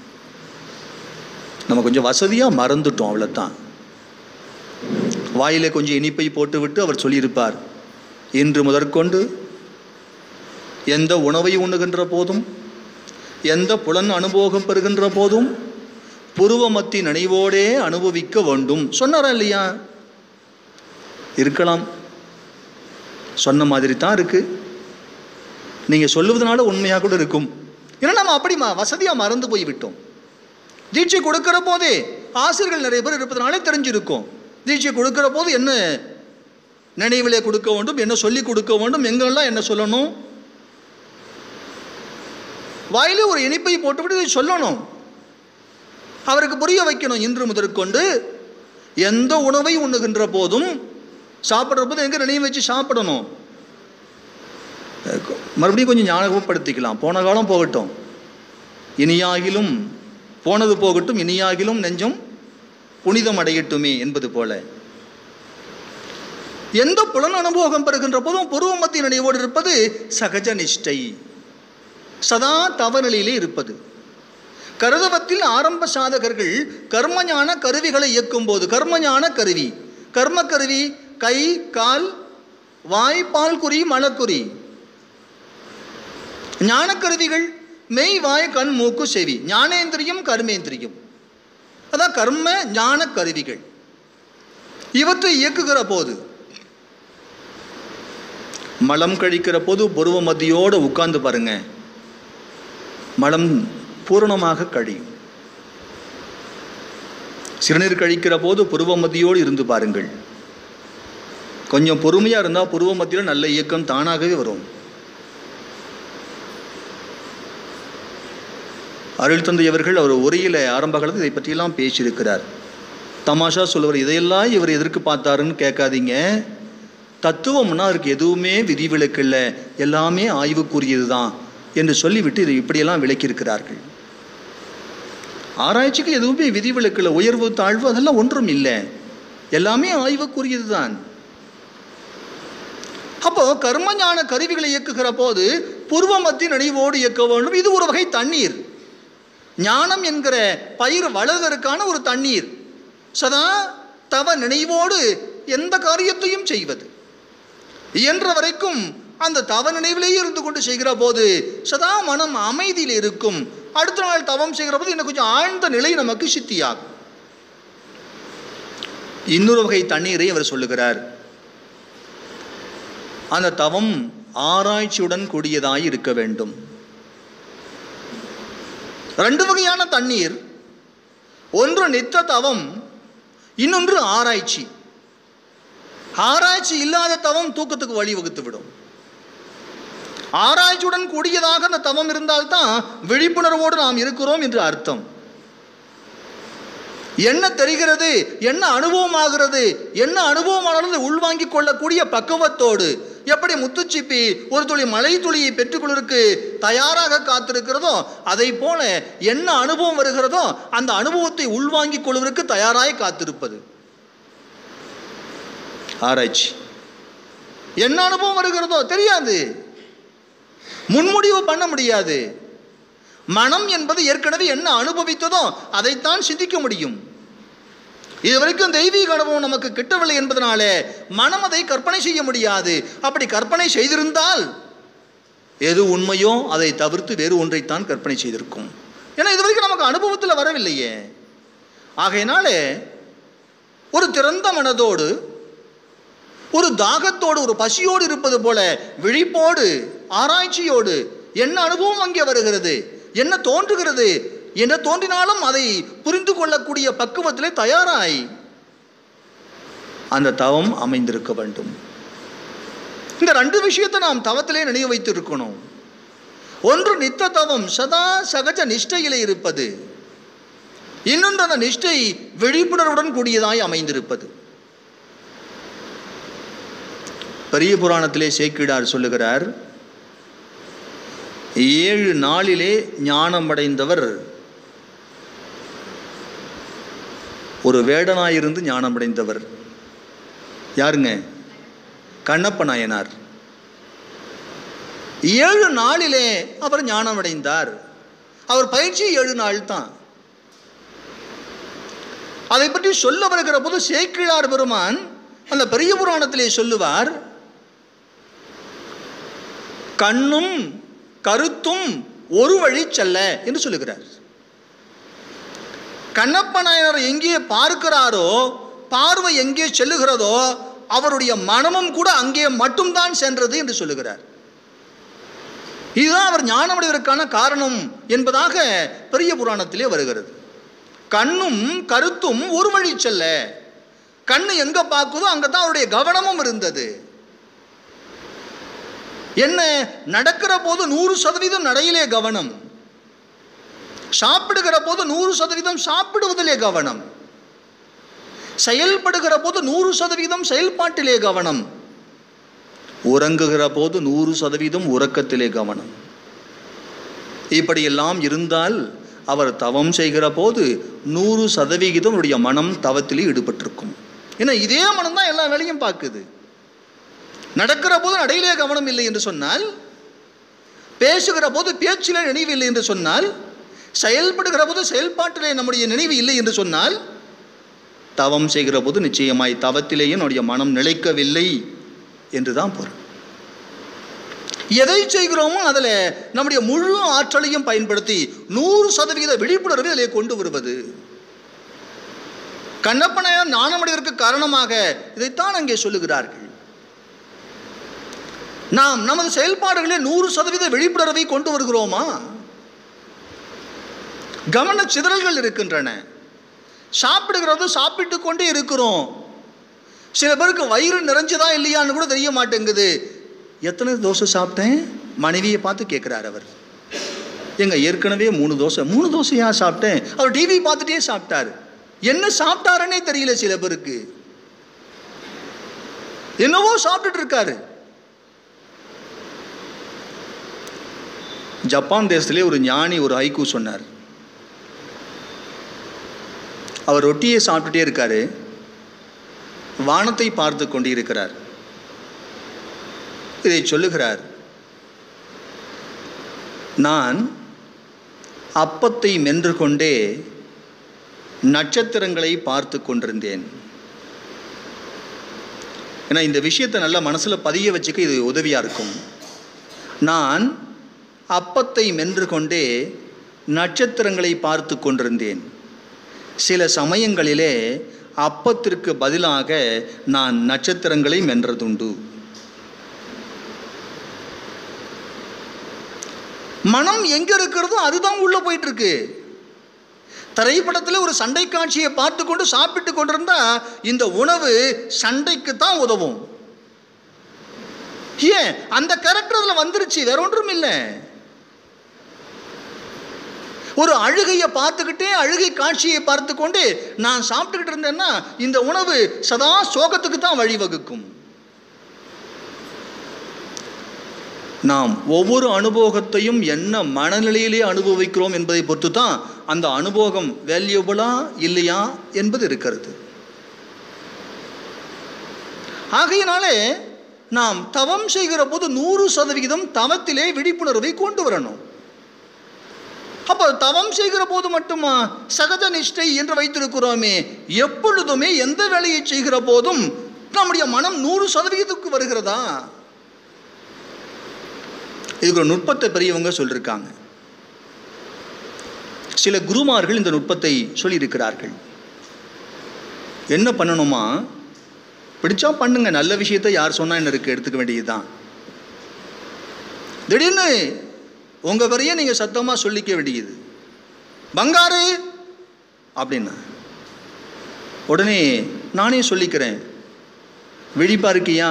நம்ம கொஞ்சம் வசதியாக மறந்துட்டோம், அவ்வளோதான். வாயிலே கொஞ்சம் இனிப்பை போட்டுவிட்டு அவர் சொல்லியிருப்பார், இன்று முதற்கொண்டு எந்த உணவை உண்ணுகின்ற போதும், எந்த புலன் அனுபவம் பெறுகின்ற போதும் புருவமத்தி நினைவோடே அனுபவிக்க வேண்டும் சொன்னாரா இல்லையா? இருக்கலாம், சொன்ன மாதிரி தான் இருக்குது. நீங்கள் சொல்லுவதனால உண்மையாக கூட இருக்கும். ஏன்னா நம்ம அப்படி வசதியாக மறந்து போய்விட்டோம். தீட்சை கொடுக்கிற போதே ஆசிரியர்கள் நிறைய பேர் இருப்பதனாலே தெரிஞ்சிருக்கும். தீட்சை கொடுக்கிற போது என்ன நினைவிலே கொடுக்க வேண்டும், என்ன சொல்லி கொடுக்க வேண்டும், எங்கெல்லாம் என்ன சொல்லணும். வாயிலே ஒரு இனிப்பை போட்டுவிட்டு இதை சொல்லணும், அவருக்கு புரிய வைக்கணும். இன்று முதற்கொண்டு எந்த உணவை உண்ணுகின்ற போதும், சாப்பிட்ற போது எங்கே நினைவு வச்சு சாப்பிடணும். மறுபடியும் கொஞ்சம் ஞாபகப்படுத்திக்கலாம். போன காலம் போகட்டும், இனியாகிலும் போனது போகட்டும், இனியாகிலும் நெஞ்சம் புனிதம் அடையட்டுமே என்பது போல எந்த புலன் அனுபவம் பெறுகின்ற போதும் புருவமத்தி நினைவோடு இருப்பது சகஜ நிஷ்டை, சதா தவநிலையிலே இருப்பது. கருதவத்தில் ஆரம்ப சாதகர்கள் கர்மஞான கருவிகளை இயக்கும் போது, கர்மஞான கருவி, கர்ம கருவி கை, கால், வாய், பால் குறி, மலக்குறி. ஞான கருவிகள் மெய், வாய், கண், மூக்கு, செவி. ஞானேந்திரியம், கர்மேந்திரியம், அதான் கர்ம ஞான கருவிகள். இவற்றை இயக்குகிற போது, மலம் கழிக்கிற போது புருவ மத்தியோடு உட்கார்ந்து பாருங்க, மலம் பூரணமாக கழியும். சிறுநீர் கழிக்கிற போது புருவ மத்தியோடு இருந்து பாருங்கள். கொஞ்சம் பொறுமையாக இருந்தால் புருவ மத்தியில் நல்ல இயக்கம் தானாகவே வரும். அருள் தந்தை அவர்கள் அவர் உரையில் ஆரம்ப காலத்தில் இதை பற்றியெல்லாம் பேசியிருக்கிறார். தமாஷா சொல்லுவார், இதையெல்லாம் இவர் எதற்கு பார்த்தாருன்னு கேட்காதீங்க. தத்துவம்னா அவருக்கு எதுவுமே விதிவிலக்கு இல்லை, எல்லாமே ஆய்வுக்குரியது தான் என்று சொல்லிவிட்டு இதை இப்படியெல்லாம் விளக்கியிருக்கிறார்கள். ஆராய்ச்சிக்கு எதுவுமே விதிவிலக்கு இல்லை, உயர்வு தாழ்வு அதெல்லாம் ஒன்றும் இல்லை, எல்லாமே ஆய்வுக்குரியது தான். அப்போ கர்மஞான கருவிகளை இயக்குகிற போது புருவமத்தி நினைவோடு இயக்க வேண்டும். இது ஒரு வகை தண்ணீர். ஞானம் என்கிற பயிர் வளர்வதற்கான ஒரு தண்ணீர். சதா தவ நினைவோடு எந்த காரியத்தையும் செய்வது, இயன்ற வரைக்கும் அந்த தவ நினைவிலேயே இருந்து கொண்டு செய்கிற போது சதா மனம் அமைதியில் இருக்கும். அடுத்த நாள் தவம் செய்கிற போது இன்னும் கொஞ்சம் ஆழ்ந்த நிலை நமக்கு சித்தியாகும். இன்னொரு வகை தண்ணீரை அவர் சொல்லுகிறார். அந்த தவம் ஆராய்ச்சியுடன் கூடியதாய் இருக்க வேண்டும். 2 வகையான தண்ணீர். ஒன்று நித்த தவம், இன்னொன்று ஆராய்ச்சி. ஆராய்ச்சி இல்லாத தவம் தூக்கத்துக்கு வழிவகுத்து விடும். ஆராய்ச்சியுடன் கூடியதாக அந்த தவம் இருந்தால்தான் விழிப்புணர்வோடு நாம் இருக்கிறோம் என்று அர்த்தம். என்ன தெரிகிறது, என்ன அனுபவமாகிறது, என்ன அனுபவமானது உள்வாங்கிக் கொள்ளக்கூடிய பக்குவத்தோடு, எப்படி முத்துச்சிப்பி ஒரு துளி மழை துளியை பெற்றுக்கொள்வதற்கு தயாராக காத்திருக்கிறதோ அதை போல என்ன அனுபவம் வருகிறதோ அந்த அனுபவத்தை உள்வாங்கிக் கொள்வதற்கு தயாராக காத்திருப்பது ஆராய்ச்சி. என்ன அனுபவம் வருகிறதோ தெரியாது, முன்முடிவு பண்ண முடியாது. மனம் என்பது ஏற்கனவே என்ன அனுபவித்ததோ அதைத்தான் சிந்திக்க முடியும். இதுவரைக்கும் தெய்வீக அனுபவம் நமக்கு கிட்டவில்லை என்பதனாலே மனம் அதை கற்பனை செய்ய முடியாது. அப்படி கற்பனை செய்திருந்தால் எது உண்மையோ அதை தவிர்த்து வேறு ஒன்றைத்தான் கற்பனை செய்திருக்கும். ஏன்னா இதுவரைக்கும் நமக்கு அனுபவத்தில் வரவில்லையே. ஆகையினாலே ஒரு திறந்த மனதோடு, ஒரு தாகத்தோடு, ஒரு பசியோடு இருப்பது போல விழிப்போடு ஆராய்ச்சியோடு என்ன அனுபவம் அங்கே வருகிறது, என்ன தோன்றுகிறது, என்ன தோன்றினாலும் அதை புரிந்து கொள்ளக்கூடிய பக்குவத்திலே தயாராய் அந்த தவம் அமைந்திருக்க வேண்டும். இந்த ரெண்டு விஷயத்தை நாம் தவத்திலே நினைவு வைத்திருக்கணும். ஒன்று நித்த தவம், சதா சகஜ நிஷ்டையிலே இருப்பது. இன்னொன்று அந்த நிஷ்டை விழிப்புணர்வுடன் கூடியதாய் அமைந்திருப்பது. பெரிய புராணத்திலே சேக்கிழார் சொல்லுகிறார், 7 நாளிலே ஞானம் அடைந்தவர் ஒரு வேடனாயிருந்து ஞானம் அடைந்தவர். யாருங்க? கண்ணப்ப நாயனார். 7 நாளிலே அவர் ஞானம் அடைந்தார். அவர் பயிற்சி 7 நாள் தான். அதை பற்றி சொல்ல வருகிற போது சேக்கிழார் பெருமான் அந்த பெரிய புராணத்திலே சொல்லுவார், கண்ணும் கருத்தும் ஒரு வழி செல்ல என்று சொல்லுகிறார். கண்ணப்ப நாயனார் எங்கே பார்க்கிறாரோ, பார்வை எங்கே செல்லுகிறதோ அவருடைய மனமும் கூட அங்கே மட்டும்தான் சென்றது என்று சொல்லுகிறார். இதுதான் அவர் ஞானமடைவதற்கான காரணம் என்பதாக பெரிய புராணத்திலே வருகிறது. கண்ணும் கருத்தும் ஒரு வழி செல்ல. கண்ணு எங்க பார்க்குதோ அங்கதான் அவருடைய கவனமும் இருந்தது. என்ன நடக்கிற போது 100% நடையிலே கவனம், சாப்பிடுகிற போது 100% சாப்பிடுவதிலே கவனம், செயல்படுகிற போது 100% செயல்பாட்டிலே கவனம், உறங்குகிற போது 100% உறக்கத்திலே கவனம். இப்படியெல்லாம் இருந்தால் அவர் தவம் செய்கிற போது 100% மனம் தவத்திலே ஈடுபட்டிருக்கும். ஏன்னா இதே மனம் தான் எல்லா வேலையும் பார்க்குது. நடக்கிற போது நடையிலே கவனம் இல்லை என்று சொன்னால், பேசுகிற போது பேச்சிலே நினைவு இல்லை என்று சொன்னால், செயல்படுகிற போது செயல்பாட்டிலே நம்முடைய நினைவு இல்லை என்று சொன்னால், தவம் செய்கிற போது நிச்சயமாய் தவத்திலேயே நம்முடைய மனம் நிலைக்கவில்லை என்றுதான் பொருள். எதை செய்கிறோமோ அதில் நம்முடைய முழு ஆற்றலையும் பயன்படுத்தி 100% விழிப்புணர்வை அதிலே கொண்டு வருவது. கண்ணப்பனையார் ஞானமடைவதற்கு காரணமாக இதைத்தான் அங்கே சொல்லுகிறார்கள். நாம் நமது செயல்பாடுகளில் 100% விழிப்புணர்வை கொண்டு வருகிறோமா? கவன சிதறல்கள் இருக்கின்றன. சாப்பிடுகிறது சாப்பிட்டு கொண்டே இருக்கிறோம். சில பேருக்கு வயிறு நிறைஞ்சதா இல்லையான்னு கூட தெரிய மாட்டேங்குது. எத்தனை தோசை சாப்பிட்டேன் மனைவியை பார்த்து கேட்குறார் அவர். எங்க ஏற்கனவே 3 தோசையா சாப்பிட்டேன். அவர் டிவி பார்த்துட்டே சாப்பிட்டார். என்ன சாப்பிட்டாருன்னே தெரியல. சில பேருக்கு என்னவோ சாப்பிட்டுட்டு இருக்காரு. ஜப்பான் தேசத்திலே ஒரு ஞானி ஒரு ஹைக்கூ சொன்னார். அவர் ரொட்டியை சாப்பிட்டுட்டே இருக்காரு, வானத்தை பார்த்து கொண்டு இருக்கிறார். இதை சொல்லுகிறார், நான் அப்பத்தை மென்று கொண்டே நட்சத்திரங்களை பார்த்து கொண்டிருந்தேன். ஏன்னா இந்த விஷயத்தை நல்லா மனசில் பதிய வச்சுக்க இது உதவியாக இருக்கும். நான் அப்பத்தை மென்று கொண்டே நட்சத்திரங்களை பார்த்து கொண்டிருந்தேன். சில சமயங்களிலே அப்பத்திற்கு பதிலாக நான் நட்சத்திரங்களை மென்றதுண்டு. மனம் எங்க இருக்கிறதோ அதுதான் உள்ள போயிட்டு இருக்கு. திரைப்படத்தில் ஒரு சண்டை காட்சியை பார்த்து கொண்டு சாப்பிட்டு கொண்டிருந்தா இந்த உணவு சண்டைக்கு தான் உதவும். ஏன்? அந்த கேரக்டர் அதில் வந்துருச்சு, வேற ஒன்றும் இல்லை. ஒரு அழுகையை பார்த்துக்கிட்டே அழுகை காட்சியை பார்த்து கொண்டு நான் சாப்பிட்டுக்கிட்டு இருந்தேன்னா இந்த உணவு சதா சோகத்துக்கு தான் வழிவகுக்கும். நாம் ஒவ்வொரு அனுபவத்தையும் என்ன மனநிலையிலே அனுபவிக்கிறோம் என்பதை பொறுத்து தான் அந்த அனுபவம் வேல்யூபிளா இல்லையா என்பது இருக்கிறது. ஆகையினாலே நாம் தவம் செய்கிற போது 100% தவத்திலே விழிப்புணர்வை கொண்டு வரணும். அப்போ தவம் செய்கிற போது மட்டுமா சகஜ நிஷ்டை என்று வைத்திருக்கிறோமே, எப்பொழுதுமே எந்த வேலையை செய்கிற போதும் நம்முடைய மனம் 100% வருகிறதா? இதுக்கு ஒரு நுட்பத்தை பெரியவங்க சொல்லியிருக்காங்க. சில குருமார்கள் இந்த நுட்பத்தை சொல்லியிருக்கிறார்கள். என்ன பண்ணணுமா, பிடிச்சா பண்ணுங்க, நல்ல விஷயத்தை யார் சொன்னா என்ன இருக்கு, எடுத்துக்க வேண்டியதுதான். திடீர்னு உங்க வரையே நீங்க சத்தமா சொல்லிக்க வேண்டியது, பங்காரு அப்படின்னா உடனே நானே சொல்லிக்கிறேன், விழிப்பா இருக்கியா?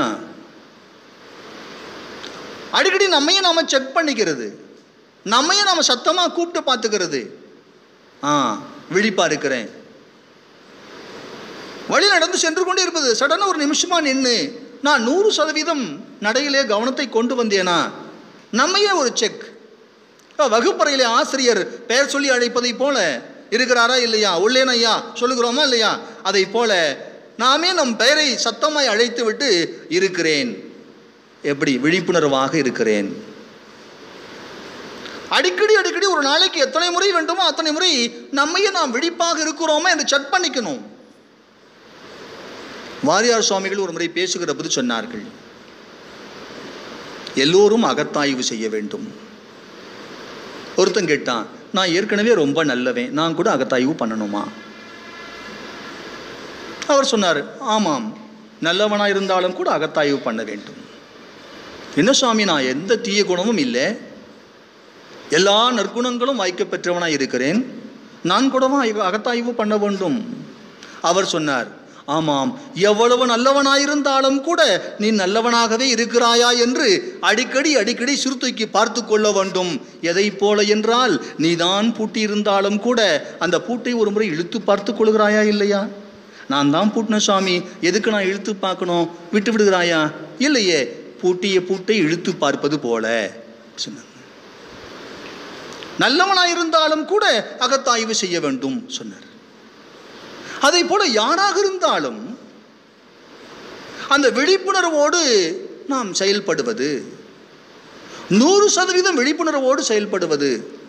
அடிக்கடி நம்மையே நாம செக் பண்ணிக்கிறது, நம்மையே நாம சத்தமா கூப்பிட்டு பார்த்துக்கிறது. விழிப்பா இருக்கிறேன். வழி நடந்து சென்று கொண்டே இருப்பது, சடனாக ஒரு நிமிஷமா நின்று நான் 100% நடையிலே கவனத்தை கொண்டு வந்தேனா, நம்மையே ஒரு செக். வகுப்பறையிலே ஆசிரியர் பெயர் சொல்லி அழைப்பதை போல இருக்கிறாரா இல்லையா, உள்ளேன் ஐயா சொல்லுகிறோமா இல்லையா, அதை போல நாமே நம் பெயரை சத்தமாய் அழைத்து விட்டு இருக்கிறேன். எப்படி? விழிப்புணர்வாக இருக்கிறேன். அடிக்கடி அடிக்கடி ஒரு நாளைக்கு எத்தனை முறை வேண்டுமோ அத்தனை முறை நம்மையே நாம் விழிப்பாக இருக்கிறோமா என்று செக் பண்ணிக்கணும். வாரியார் சுவாமிகள் ஒரு முறை பேசுகிற போது சொன்னார்கள், எல்லோரும் அகத்தாய்வு செய்ய வேண்டும். ஒருத்தன் கேட்டான், நான் ஏற்கனவே ரொம்ப நல்லவன், நான் கூட அகத்தாய்வு பண்ணணுமா? அவர் சொன்னார், ஆமாம், நல்லவனாக இருந்தாலும் கூட அகத்தாய்வு பண்ண வேண்டும். என்ன சுவாமி, நான் எந்த தீய குணமும் இல்லை, எல்லா நற்குணங்களும் வாய்க்க பெற்றவனாக இருக்கிறேன், நான் கூடவா அகத்தாய்வு பண்ண வேண்டும்? அவர் சொன்னார், ஆமாம், எவ்வளவு நல்லவனாயிருந்தாலும் கூட நீ நல்லவனாகவே இருக்கிறாயா என்று அடிக்கடி அடிக்கடி சிறுதூக்கி பார்த்து கொள்ள வேண்டும். எதை போல என்றால், நீதான் பூட்டியிருந்தாலும் கூட அந்த பூட்டை ஒரு முறை இழுத்து பார்த்து கொள்கிறாயா இல்லையா? நான் தான் பூட்டின சுவாமி, எதுக்கு நான் இழுத்து பார்க்கணும், விட்டு விடுகிறாயா? இல்லையே, பூட்டிய பூட்டை இழுத்து பார்ப்பது போல சொன்னார். நல்லவனாயிருந்தாலும் கூட அகத்தாய்வு செய்ய வேண்டும் சொன்னார். அதை போல யாராக இருந்தாலும் அந்த விழிப்புணர்வோடு நாம் செயல்படுவது, 100% விழிப்புணர்வோடு செயல்படுவது,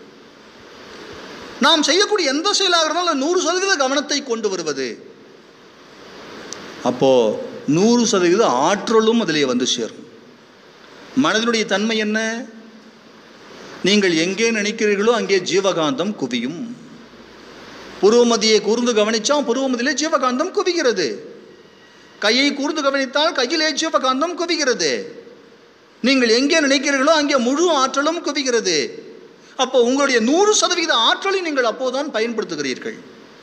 நாம் செய்யக்கூடிய எந்த செயலாக இருந்தாலும் 100% கவனத்தை கொண்டு வருவது, அப்போ 100% ஆற்றலும் அதிலே வந்து சேரும். மனதினுடைய தன்மை என்ன? நீங்கள் எங்கே நினைக்கிறீர்களோ அங்கே ஜீவகாந்தம் குவியும். புருவமதியை கூர்ந்து கவனிச்சா புருவமதியிலே ஜீவகாந்தம் குவிகிறது. கையை கூர்ந்து கவனித்தால் கையிலே ஜீவகாந்தம் குவிகிறது. நீங்கள் எங்கே நினைக்கிறீர்களோ அங்கே முழு ஆற்றலும் குவிகிறது. அப்போ உங்களுடைய 100% ஆற்றலை நீங்கள் அப்போதுதான் பயன்படுத்துகிறீர்கள்.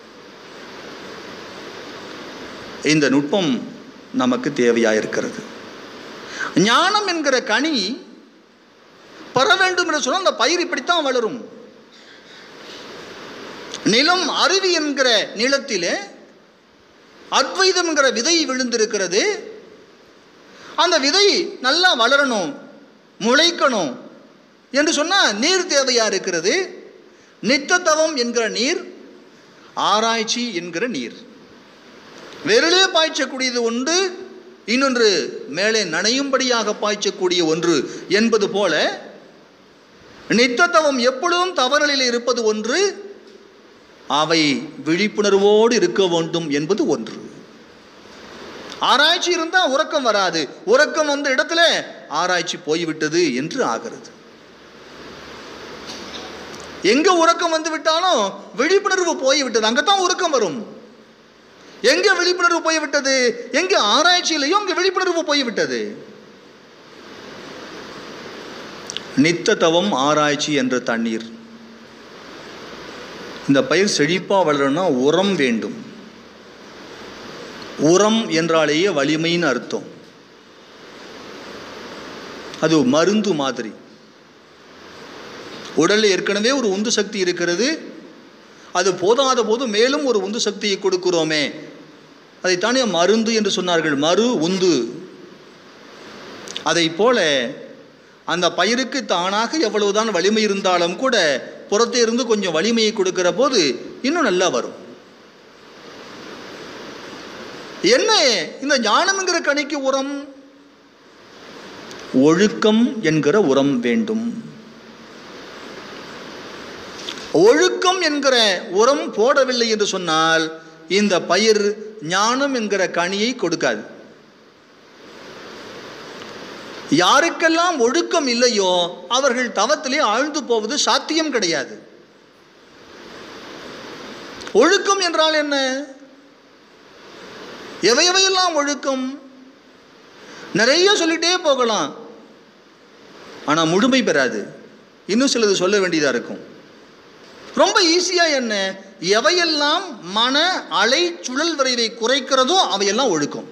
இந்த நுட்பம் நமக்கு தேவையாயிருக்கிறது. ஞானம் என்கிற கனி பெற வேண்டும் என்று சொன்னால் அந்த பயிர் இப்படித்தான் வளரும். நிலம் அருவி என்கிற நிலத்திலே அத்வைதம் என்கிற விதை விழுந்திருக்கிறது. அந்த விதை நல்லா வளரணும், முளைக்கணும் என்று சொன்னால் நீர் தேவையா இருக்கிறது. நித்தத்தவம் என்கிற நீர், ஆராய்ச்சி என்கிற நீர். வெறுலே பாய்ச்சக்கூடியது ஒன்று, இன்னொன்று மேலே நனையும்படியாக பாய்ச்சக்கூடிய ஒன்று என்பது போல நித்தத்தவம் எப்பொழுதும் தவறுகளில் இருப்பது ஒன்று, அவை விழிப்புணர்வோடு இருக்க வேண்டும் என்பது ஒன்று. ஆராய்ச்சி இருந்தால் உறக்கம் வராது, உறக்கம் வந்த இடத்துல ஆராய்ச்சி போய்விட்டது என்று ஆகிறது. எங்க உறக்கம் வந்து விட்டாலும் விழிப்புணர்வு போய்விட்டது, அங்கதான் உறக்கம் வரும். எங்க விழிப்புணர்வு போய்விட்டது, எங்க ஆராய்ச்சி இல்லையோ அங்க விழிப்புணர்வு போய்விட்டது. நித்த தவம் ஆராய்ச்சி என்ற தண்ணீர் இந்த பயிர் செழிப்பாக வளரணும்னா உரம் வேண்டும். உரம் என்றாலேயே வலிமைன்னு அர்த்தம். அது மருந்து மாதிரி. உடலில் ஏற்கனவே ஒரு உந்து சக்தி இருக்கிறது, அது போதாத போது மேலும் ஒரு உந்து சக்தியை கொடுக்கிறோமே, அதைத்தானே மருந்து என்று சொன்னார்கள். மறு உந்து. அதை போல அந்த பயிருக்கு தானாக எவ்வளவுதான் வலிமை இருந்தாலும் கூட புறத்தே இருந்து கொஞ்சம் வலிமையை கொடுக்கிற போது இன்னும் நல்லா வரும். என்ன இந்த ஞானம்ங்கிற கனிக்கு உரம்? ஒழுக்கம் என்கிற உரம் வேண்டும். ஒழுக்கம் என்கிற உரம் போடவில்லை என்று சொன்னால் இந்த பயிர் ஞானம் என்கிற கனியை கொடுக்காது. யாருக்கெல்லாம் ஒழுக்கம் இல்லையோ அவர்கள் தவத்திலே ஆழ்ந்து போவது சாத்தியம் கிடையாது. ஒழுக்கம் என்றால் என்ன? எவையெல்லாம் ஒழுக்கம்? நிறைய சொல்லிட்டே போகலாம், ஆனால் முழுமை பெறாது. இன்னும் சிலது சொல்ல வேண்டியதாக இருக்கும். ரொம்ப ஈஸியா என்ன? எவையெல்லாம் மன அலை சுழல் விரைவை குறைக்கிறதோ அவையெல்லாம் ஒழுக்கம்.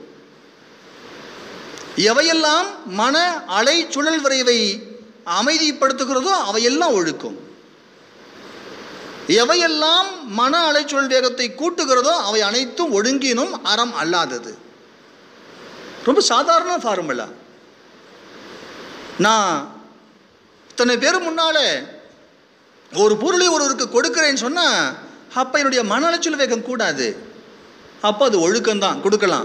எவையெல்லாம் மன அலை சுழல் விரைவை அமைதிப்படுத்துகிறதோ அவையெல்லாம் ஒழுக்கம். எவையெல்லாம் மன அலைச்சுழல் வேகத்தை கூட்டுகிறதோ அவை அனைத்தும் ஒழுங்கினும் அறம் அல்லாதது. ரொம்ப சாதாரண ஃபார்முலா. நான் இத்தனை பேர் முன்னால ஒரு பொருளை ஒருவருக்கு கொடுக்கிறேன்னு சொன்னா அப்ப என்னுடைய மன அலைச்சல் வேகம் கூடாது, அப்ப அது ஒழுக்கம்தான், கொடுக்கலாம்.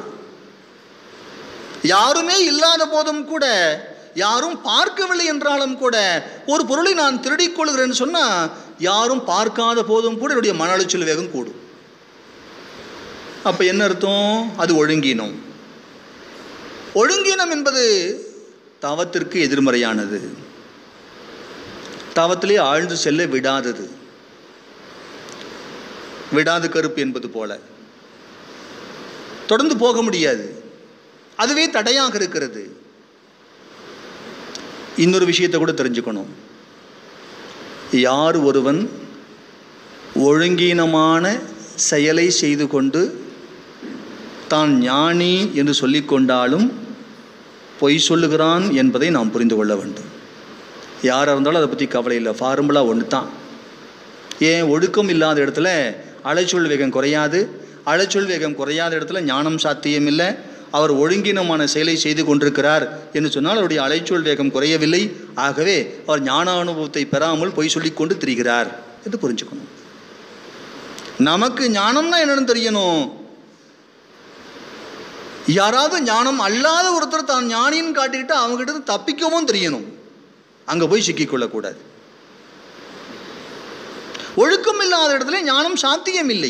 யாருமே இல்லாத போதும் கூட, யாரும் பார்க்கவில்லை என்றாலும் கூட ஒரு பொருளை நான் திருடிக் கொள்கிறேன்னு சொன்னா யாரும் பார்க்காத போதும் கூட என்னுடைய மன அலைச்சல் வேகம் கூடும். அப்ப என்ன அர்த்தம்? அது ஒழுங்கீனம். ஒழுங்கீனம் என்பது தவத்திற்கு எதிர்மறையானது, தவத்திலே ஆழ்ந்து செல்ல விடாதது. விடாது கருப்பு என்பது போல தொடர்ந்து போக முடியாது, அதுவே தடையாக இருக்கிறது. இன்னொரு விஷயத்தை கூட தெரிஞ்சுக்கணும். யார் ஒருவன் ஒழுங்கீனமான செயலை செய்து கொண்டு தான் ஞானி என்று சொல்லிக்கொண்டாலும் பொய் சொல்லுகிறான் என்பதை நாம் புரிந்து கொள்ள வேண்டும். யாராக இருந்தாலும் அதை பற்றி கவலை இல்லை, ஃபார்முலா ஒன்று தான். ஏன்? ஒழுக்கம் இல்லாத இடத்துல அலைச்சொல் வேகம் குறையாது, அலைச்சொல் வேகம் குறையாத இடத்துல ஞானம் சாத்தியம் இல்லை. அவர் ஒழுங்கினமான செயலை செய்து கொண்டிருக்கிறார் என்று சொன்னால் அவருடைய அலைச்சொல் வேகம் குறையவில்லை. ஆகவே அவர் ஞான அனுபவத்தை பெறாமல் பொய் சொல்லிக்கொண்டு திரிகிறார் என்று புரிஞ்சுக்கணும். நமக்கு ஞானம்னா என்னன்னு தெரியணும். யாராவது ஞானம் அல்லாத ஒருத்தர் தான் ஞானின்னு காட்டிக்கிட்டு அவங்ககிட்ட தப்பிக்கவும் தெரியணும், அங்க போய் சிக்கிக்கொள்ளக்கூடாது. ஒழுக்கம் இல்லாத இடத்துல ஞானம் சாத்தியம் இல்லை.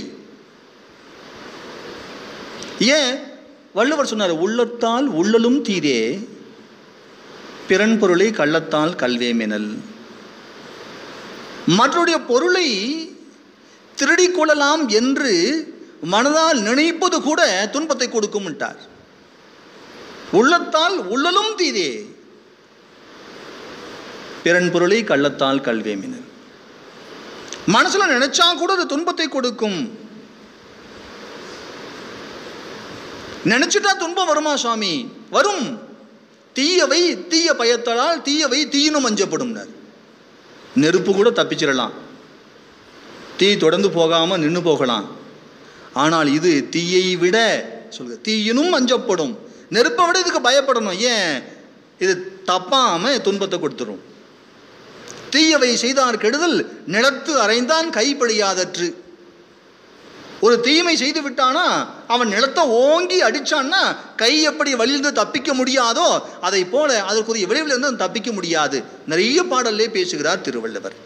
ஏன்? வள்ளுவர் சொன்னார், உள்ளத்தால் உள்ளலும் தீரே பிறன் பொருளை கள்ளத்தால் கல்வேமெனல். மற்றொருடைய பொருளை திருடிக் கொள்ளலாம் என்று மனதால் நினைப்பது கூட துன்பத்தை கொடுக்கும் என்றார். உள்ளத்தால் உள்ளலும் தீரே பிறன் பொருளை கள்ளத்தால் கல்வேமெனல். மனசுல நினைச்சா கூட அது துன்பத்தை கொடுக்கும். நினைச்சுட்டா துன்பம் வருமா சுவாமி? வரும். தீயவை தீய பயத்தலால் தீயவை தீயினும் அஞ்சப்படும். நெருப்பு கூட தப்பிச்சிடலாம், தீ தொடர்ந்து போகாம நின்று போகலாம். ஆனால் இது தீயை விட சொல்லுங்க தீயினும் அஞ்சப்படும். நெருப்பை விட இதுக்கு பயப்படணும். ஏன்? இது தப்பாம துன்பத்தை கொடுத்துரும். தீயவை செய்தார் கெடுதல் நிலத்து அறைந்தான் கைப்படியாதற்று. ஒரு தீமை செய்து விட்டானா அவன் நிலத்தை ஓங்கி அடிச்சான்னா கை எப்படி வலிந்து தப்பிக்க முடியாதோ அதை போல அதற்குரிய விளைவில் இருந்து தப்பிக்க முடியாது. நிறைய பாடல்லே பேசுகிறார் திருவள்ளுவர்.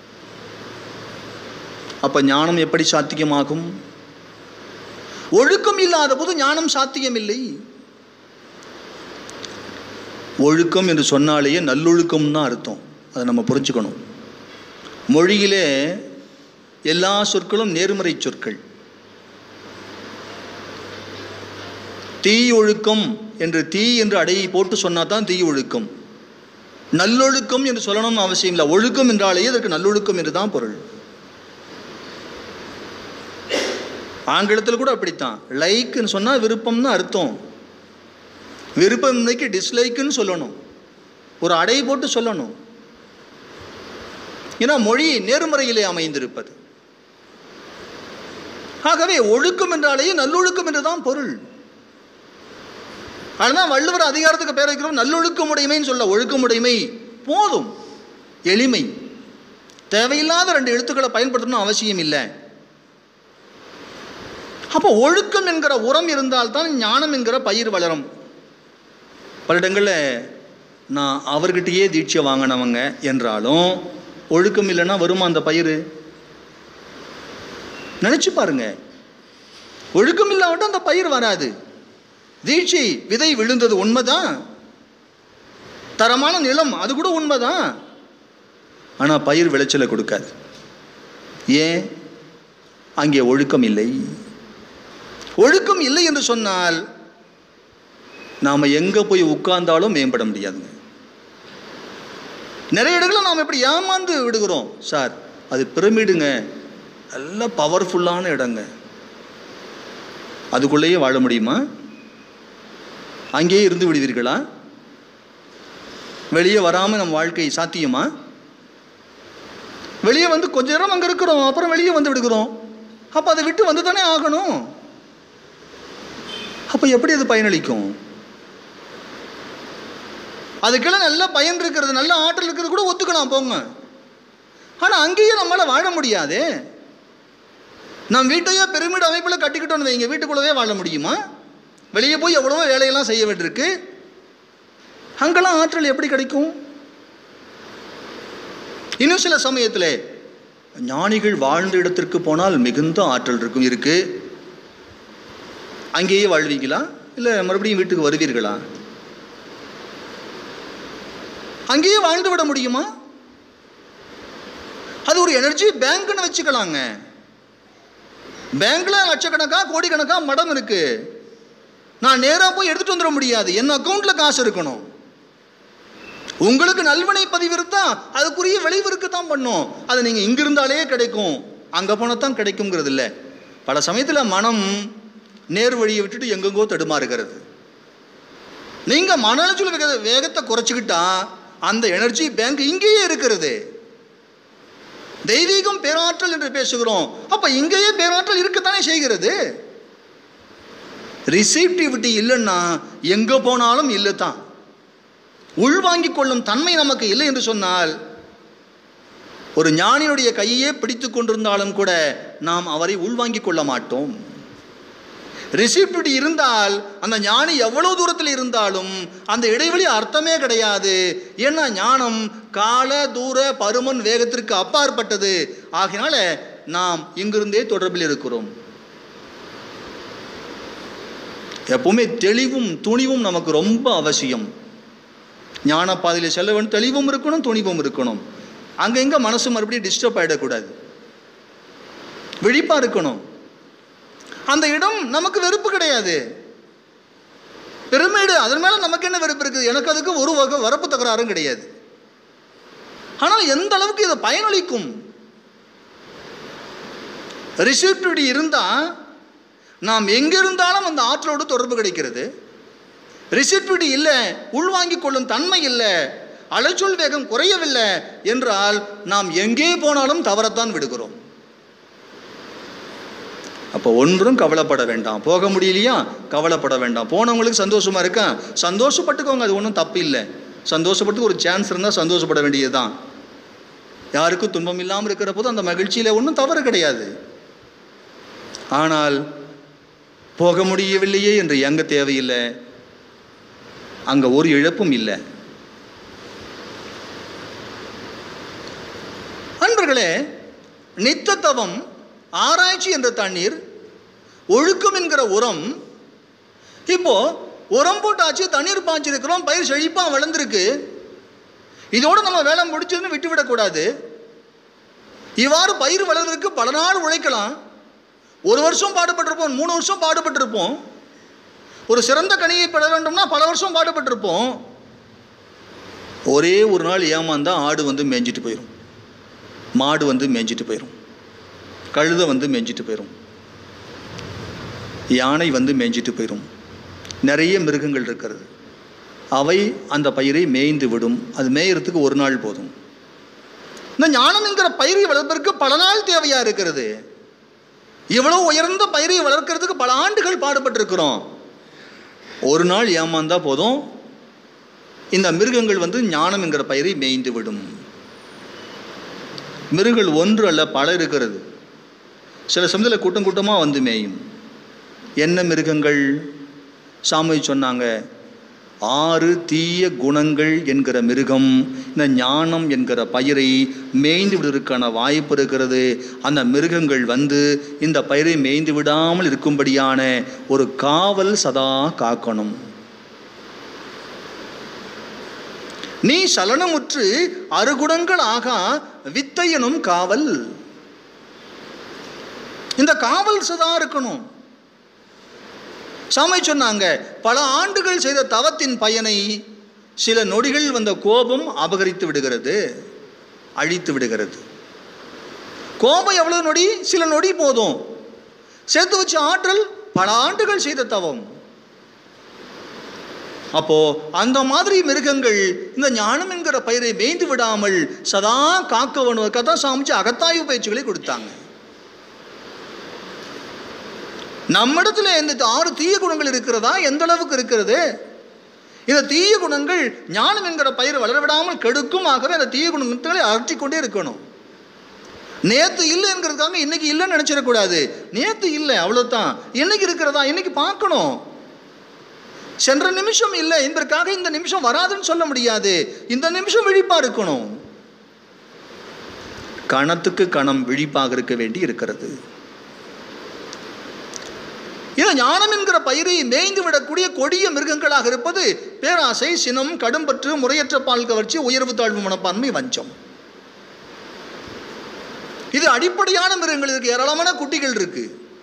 அப்ப ஞானம் எப்படி சாத்தியமாகும்? ஒழுக்கம் இல்லாத போது ஞானம் சாத்தியம் இல்லை. ஒழுக்கம் என்று சொன்னாலேயே நல்லொழுக்கம் தான் அர்த்தம். அதை நம்ம புரிஞ்சுக்கணும். மொழியிலே எல்லா சொற்களும் நேர்மறை சொற்கள். தீ ஒழுக்கம் என்று தீ என்று அடையை போட்டு சொன்னா தான் தீ ஒழுக்கம். நல்லொழுக்கம் என்று சொல்லணும்னு அவசியம் இல்லை. ஒழுக்கம் என்றாலேயே அதற்கு நல்லொழுக்கம் என்று தான் பொருள். ஆங்கிலத்தில் கூட அப்படித்தான். லைக்குன்னு சொன்னால் விருப்பம்னு அர்த்தம். விருப்பம்னைக்கு டிஸ்லைக்குன்னு சொல்லணும், ஒரு அடை போட்டு சொல்லணும். ஏன்னா மொழி நேர்மறையிலே அமைந்திருப்பது. ஆகவே ஒழுக்கம் என்றாலேயே நல்லொழுக்கம் என்றுதான் பொருள். அதனால் வள்ளுவர் அதிகாரத்துக்கு பேர் வைக்கிறோம் நல்லொழுக்கமுடைமைன்னு சொல்ல. ஒழுக்கமுடைமை போதும், எளிமை. தேவையில்லாத 2 எழுத்துக்களை பயன்படுத்தணும் அவசியம் இல்லை. அப்போ ஒழுக்கம் என்கிற உரம் இருந்தால்தான் ஞானம் என்கிற பயிர் வளரும். பல இடங்களில் நான் அவர்கிட்டயே தீட்சை வாங்கினவங்க என்றாலும் ஒழுக்கம் இல்லைன்னா வருமா அந்த பயிர்? நினைச்சு பாருங்க. ஒழுக்கம் இல்லாவிட்டால் அந்த பயிர் வராது. தீட்சை விதை விழுந்தது உண்மைதான், தரமான நிலம் அது கூட உண்மைதான். ஆனால் பயிர் விளைச்சலை கொடுக்காது. ஏன்? அங்கே ஒழுக்கம் இல்லை. ஒழுக்கம் இல்லை என்று சொன்னால் நாம் எங்கே போய் உட்கார்ந்தாலும் மேம்பட முடியாதுங்க. நிறைய இடங்களில் நாம் எப்படி ஏமாந்து விடுகிறோம். சார் அது பிரமிடுங்க, நல்ல பவர்ஃபுல்லான இடங்க, அதுக்குள்ளேயே வாழ முடியுமா? அங்கேயே இருந்து விடுவீர்களா? வெளியே வராமல் நம்ம வாழ்க்கை சாத்தியமா? வெளியே வந்து கொஞ்ச நேரம் அங்கே இருக்கிறோம், அப்புறம் வெளியே வந்து விடுகிறோம். அப்போ அதை விட்டு வந்து தானே ஆகணும். அப்போ எப்படி அது பயனளிக்கும்? அதுக்கெல்லாம் நல்ல பயன் இருக்கிறது, நல்ல ஆற்றல் இருக்கிறது கூட ஒத்துக்கலாம் போங்க. ஆனால் அங்கேயே நம்மளால் வாழ முடியாது. நம் வீட்டையோ பிரமிடு அமைப்பில் கட்டிக்கிட்டோன்னு வைங்க, வீட்டுக்குள்ளவே வாழ முடியுமா? வெளியே போய் எவ்வளவோ வேலையெல்லாம் செய்ய வேண்டியிருக்கு. அங்கெல்லாம் ஆற்றல் எப்படி கிடைக்கும்? இன்னும் சில சமயத்தில் ஞானிகள் வாழ்ந்த இடத்திற்கு போனால் மிகுந்த ஆற்றல் இருக்கு. அங்கேயே வாழ்வீங்களா இல்லை மறுபடியும் வீட்டுக்கு வருவீர்களா? அங்கேயே வாழ்ந்து விட முடியுமா? அது ஒரு எனர்ஜி பேங்க்னு வச்சுக்கலாங்க. பேங்க்ல லட்சக்கணக்காக கோடிக்கணக்காக மடம் இருக்கு. நான் நேராக போய் எடுத்துட்டு வந்துட முடியாது, என் அக்கௌண்ட்ல காசு இருக்கணும். உங்களுக்கு நல்வினை பதிவு இருந்தா அதுக்குரிய விளைவு இருக்குதான் பண்ணும். அது நீங்க இங்க இருந்தாலே கிடைக்கும், அங்க போனதான் கிடைக்குங்கிறது இல்லை. பல சமயத்தில் மனம் நேர் வழியை விட்டுட்டு எங்கெங்கோ தடுமாறுகிறது. நீங்க மன அழுத்தல் வேகத்தை குறைச்சிக்கிட்டா அந்த எனர்ஜி பேங்க் இங்கேயே இருக்கிறது. தெய்வீகம் பேராற்றல் என்று பேசுகிறோம், அப்ப இங்கேயே பேராற்றல் இருக்கத்தானே செய்கிறது. ரிசீப்டிவிட்டி இல்லைன்னா எங்க போனாலும் இல்லை தான். உள்வாங்கிக் கொள்ளும் தன்மை நமக்கு இல்லை என்று சொன்னால், ஒரு ஞானியுடைய கையே பிடித்து கொண்டிருந்தாலும் கூட நாம் அவரை உள்வாங்கிக் கொள்ள மாட்டோம். ரிசீப்டிவிட்டி இருந்தால் அந்த ஞானி எவ்வளவு தூரத்தில் இருந்தாலும் அந்த இடைவெளி அர்த்தமே கிடையாது. ஏன்னா ஞானம் கால தூர பருமன் வேகத்திற்கு அப்பாற்பட்டது. ஆகையினால நாம் இங்கிருந்தே தொடர்பில் இருக்கிறோம். எப்பவுமே தெளிவும் துணிவும் நமக்கு ரொம்ப அவசியம். ஞான பாதையில் செல்ல வேண்டும், தெளிவும் இருக்கணும், துணிவும் இருக்கணும். அங்கங்க மனசு மறுபடியும் டிஸ்டர்ப் ஆகிடக்கூடாது, விழிப்பா இருக்கணும். அந்த இடம் நமக்கு வெறுப்பு கிடையாது. பிரமிடு அதன் மேல நமக்கு என்ன வெறுப்பு இருக்குது? எனக்கு அதுக்கு ஒரு வகை வரப்பு தகராறும் கிடையாது. ஆனால் எந்த அளவுக்கு இதை பயனளிக்கும்? ரிசீப்டிவிட்டி இருந்தா நாம் எங்க இருந்தாலும் அந்த ஆற்றலோடு தொடர்பு கிடைக்கிறது. ரிசீப்டிவிட்டி இல்லை, உள்வாங்கிக் கொள்ளும் தன்மை இல்லை, அலைச்சொல் வேகம் குறையவில்லை என்றால் நாம் எங்கே போனாலும் தவறத்தான் விடுகிறோம். அப்போ ஒன்றும் கவலைப்பட வேண்டாம். போக முடியலையா, கவலைப்பட வேண்டாம். போனவங்களுக்கு சந்தோஷமா இருக்கா, சந்தோஷப்பட்டுக்கோங்க, அது ஒன்றும் தப்பு இல்லை. சந்தோஷப்பட்டு ஒரு சான்ஸ் இருந்தால் சந்தோஷப்பட வேண்டியது தான். யாருக்கும் துன்பம் இல்லாமல் இருக்கிற போது அந்த மகிழ்ச்சியில் ஒன்றும் தவறு கிடையாது. ஆனால் போக முடியவில்லையே என்று எங்க தேவையில்லை, அங்கே ஒரு இழப்பும் இல்லை. அன்பர்களே, நித்தத்தவம், ஆராய்ச்சி என்ற தண்ணீர், ஒழுக்கம் என்கிற உரம். இப்போ உரம் போட்டாச்சு, தண்ணீர் பாய்ச்சிருக்கிறோம், பயிர் செழிப்பா வளர்ந்துருக்கு. இதோடு நம்ம வேலை முடிச்சதுன்னு விட்டுவிடக்கூடாது. இவ்வாறு பயிர் வளர்றதுக்கு பல நாள் உழைக்கலாம். 1 வருஷம் பாடுபட்டிருப்போம், 3 வருஷம் பாடுபட்டிருப்போம். ஒரு சிறந்த கனியை பெற வேண்டும்னா பல வருஷம் பாடுபட்டிருப்போம். ஒரே ஒரு நாள் ஏமாந்தா ஆடு வந்து மேய்ஞ்சிட்டு போயிடும், மாடு வந்து மேய்ஞ்சிட்டு போயிடும், கழுதை வந்து மேய்ஞ்சிட்டு போயிடும். யானை வந்து மேய்ஞ்சிட்டு போயிடும். நிறைய மிருகங்கள் இருக்கிறது, அவை அந்த பயிரை மேய்ந்து விடும். அது மேயறதுக்கு ஒரு நாள் போதும். இந்த ஞானம் என்கிற பயிரை வளர்ப்பதற்கு பல நாள் தேவையா இருக்கிறது. இவ்வளவு உயர்ந்த பயிரை வளர்க்கறதுக்கு பல ஆண்டுகள் பாடுபட்டிருக்கிறோம். ஒரு நாள் ஏமாந்தா போதும், இந்த மிருகங்கள் வந்து ஞானம் என்கிற பயிரை மேய்ந்து விடும். மிருகங்கள் ஒன்று அல்ல பல இருக்கிறது. சில சமயத்தில் கூட்டம் கூட்டமாக வந்து மேயும். என்ன மிருகங்கள்? சாமி சொன்னாங்க, 6 தீய குணங்கள் என்கிற மிருகம் இந்த ஞானம் என்கிற பயிரை மேய்ந்து விடுவதற்கான வாய்ப்பு இருக்கிறது. அந்த மிருகங்கள் வந்து இந்த பயிரை மேய்ந்து விடாமல் இருக்கும்படியான ஒரு காவல் சதா காக்கணும். நீ சலனமுற்று அறுகுணங்கள் ஆகா வித்தையனும் காவல். இந்த காவல் சதா இருக்கணும். சாமி சொன்னாங்க, பல ஆண்டுகள் செய்த தவத்தின் பயனை சில நொடிகள் வந்த கோபம் அபகரித்து விடுகிறது, அழித்து விடுகிறது. கோபம் எவ்வளவு நொடி? சில நொடி போதும். சேர்த்து வச்ச ஆற்றல் பல ஆண்டுகள் செய்த தவம். அப்போ அந்த மாதிரி மிருகங்கள் இந்த ஞானம் என்கிற பயிரை மேய்ந்து விடாமல் சதா காக்க வேணுவதற்காக தான் சாமிச்சு அகத்தாய்வு பயிற்சிகளை கொடுத்தாங்க. நம்மிடத்துல இந்த 6 தீய குணங்கள் இருக்கிறதா? எந்த அளவுக்கு இருக்கிறது? இந்த தீய குணங்கள் ஞானம் என்கிற பயிரை வளரவிடாமல் கெடுக்கும். ஆகவே அந்த தீய குணங்களை அகற்றிக்கொண்டே இருக்கணும். நேற்று இல்லை என்கிறதுக்காக இன்னைக்கு இல்லைன்னு நினைச்சிடக்கூடாது. நேற்று இல்லை அவ்வளோதான், இன்னைக்கு இருக்கிறதா இன்னைக்கு பார்க்கணும். சென்ற நிமிஷம் இல்லை என்பதற்காக இந்த நிமிஷம் வராதுன்னு சொல்ல முடியாது. இந்த நிமிஷம் விழிப்பா இருக்கணும். கணத்துக்கு கணம் விழிப்பாக இருக்க வேண்டி இருக்கிறது. இது ஞானம் என்கிற பயிரை மேய்ந்து விடக்கூடிய கொடிய மிருகங்களாக இருப்பது பேராசை, சினம், கடும்பற்று, முறையற்ற பால் கவர்ச்சி, உயர்வு தாழ்வு மனப்பான்மை, வஞ்சம். இது அடிப்படையான மிருகங்கள். இருக்கு ஏராளமான குட்டிகள் இருக்கு.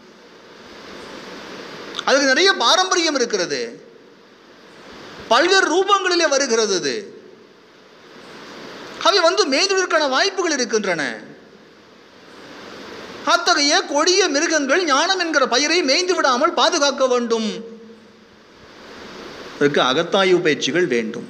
அதுக்கு நிறைய பாரம்பரியம் இருக்கிறது. பல்வேறு ரூபங்களிலே வருகிறது. அவை வந்து மேய்வதற்கான வாய்ப்புகள் இருக்கின்றன. அத்தகைய கொடிய மிருகங்கள் ஞானம் என்கிற பயிரை மேய்ந்து விடாமல் பாதுகாக்க வேண்டும். இதற்கு அகத்தாய்வு பயிற்சிகள் வேண்டும்.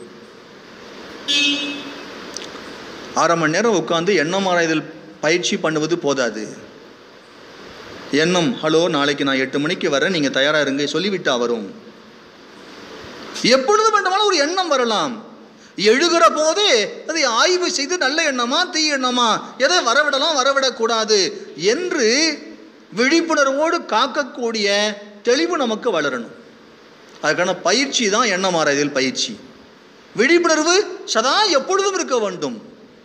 1/2 மணி நேரம் உட்கார்ந்து எண்ணம் ஆராய்தல் பயிற்சி பண்ணுவது போதாது. எண்ணம், ஹலோ நாளைக்கு நான் 8 மணிக்கு வரேன், நீங்க தயாரா இருங்க சொல்லிவிட்டா வரும். எப்பொழுது வேண்டுமானாலும் ஒரு எண்ணம் வரலாம். எழுகிற போதே அதை ஆய்வு செய்து நல்ல எண்ணமா தீய எண்ணமா, எதை வரவிடலாம் வரவிடக்கூடாது என்று விழிப்புணர்வோடு காக்கக்கூடிய தெளிவு நமக்கு வளரணும். அதுக்கான பயிற்சி தான் எண்ணம் ஆராய்தல் பயிற்சி. விழிப்புணர்வு சதா எப்பொழுதும் இருக்க வேண்டும்.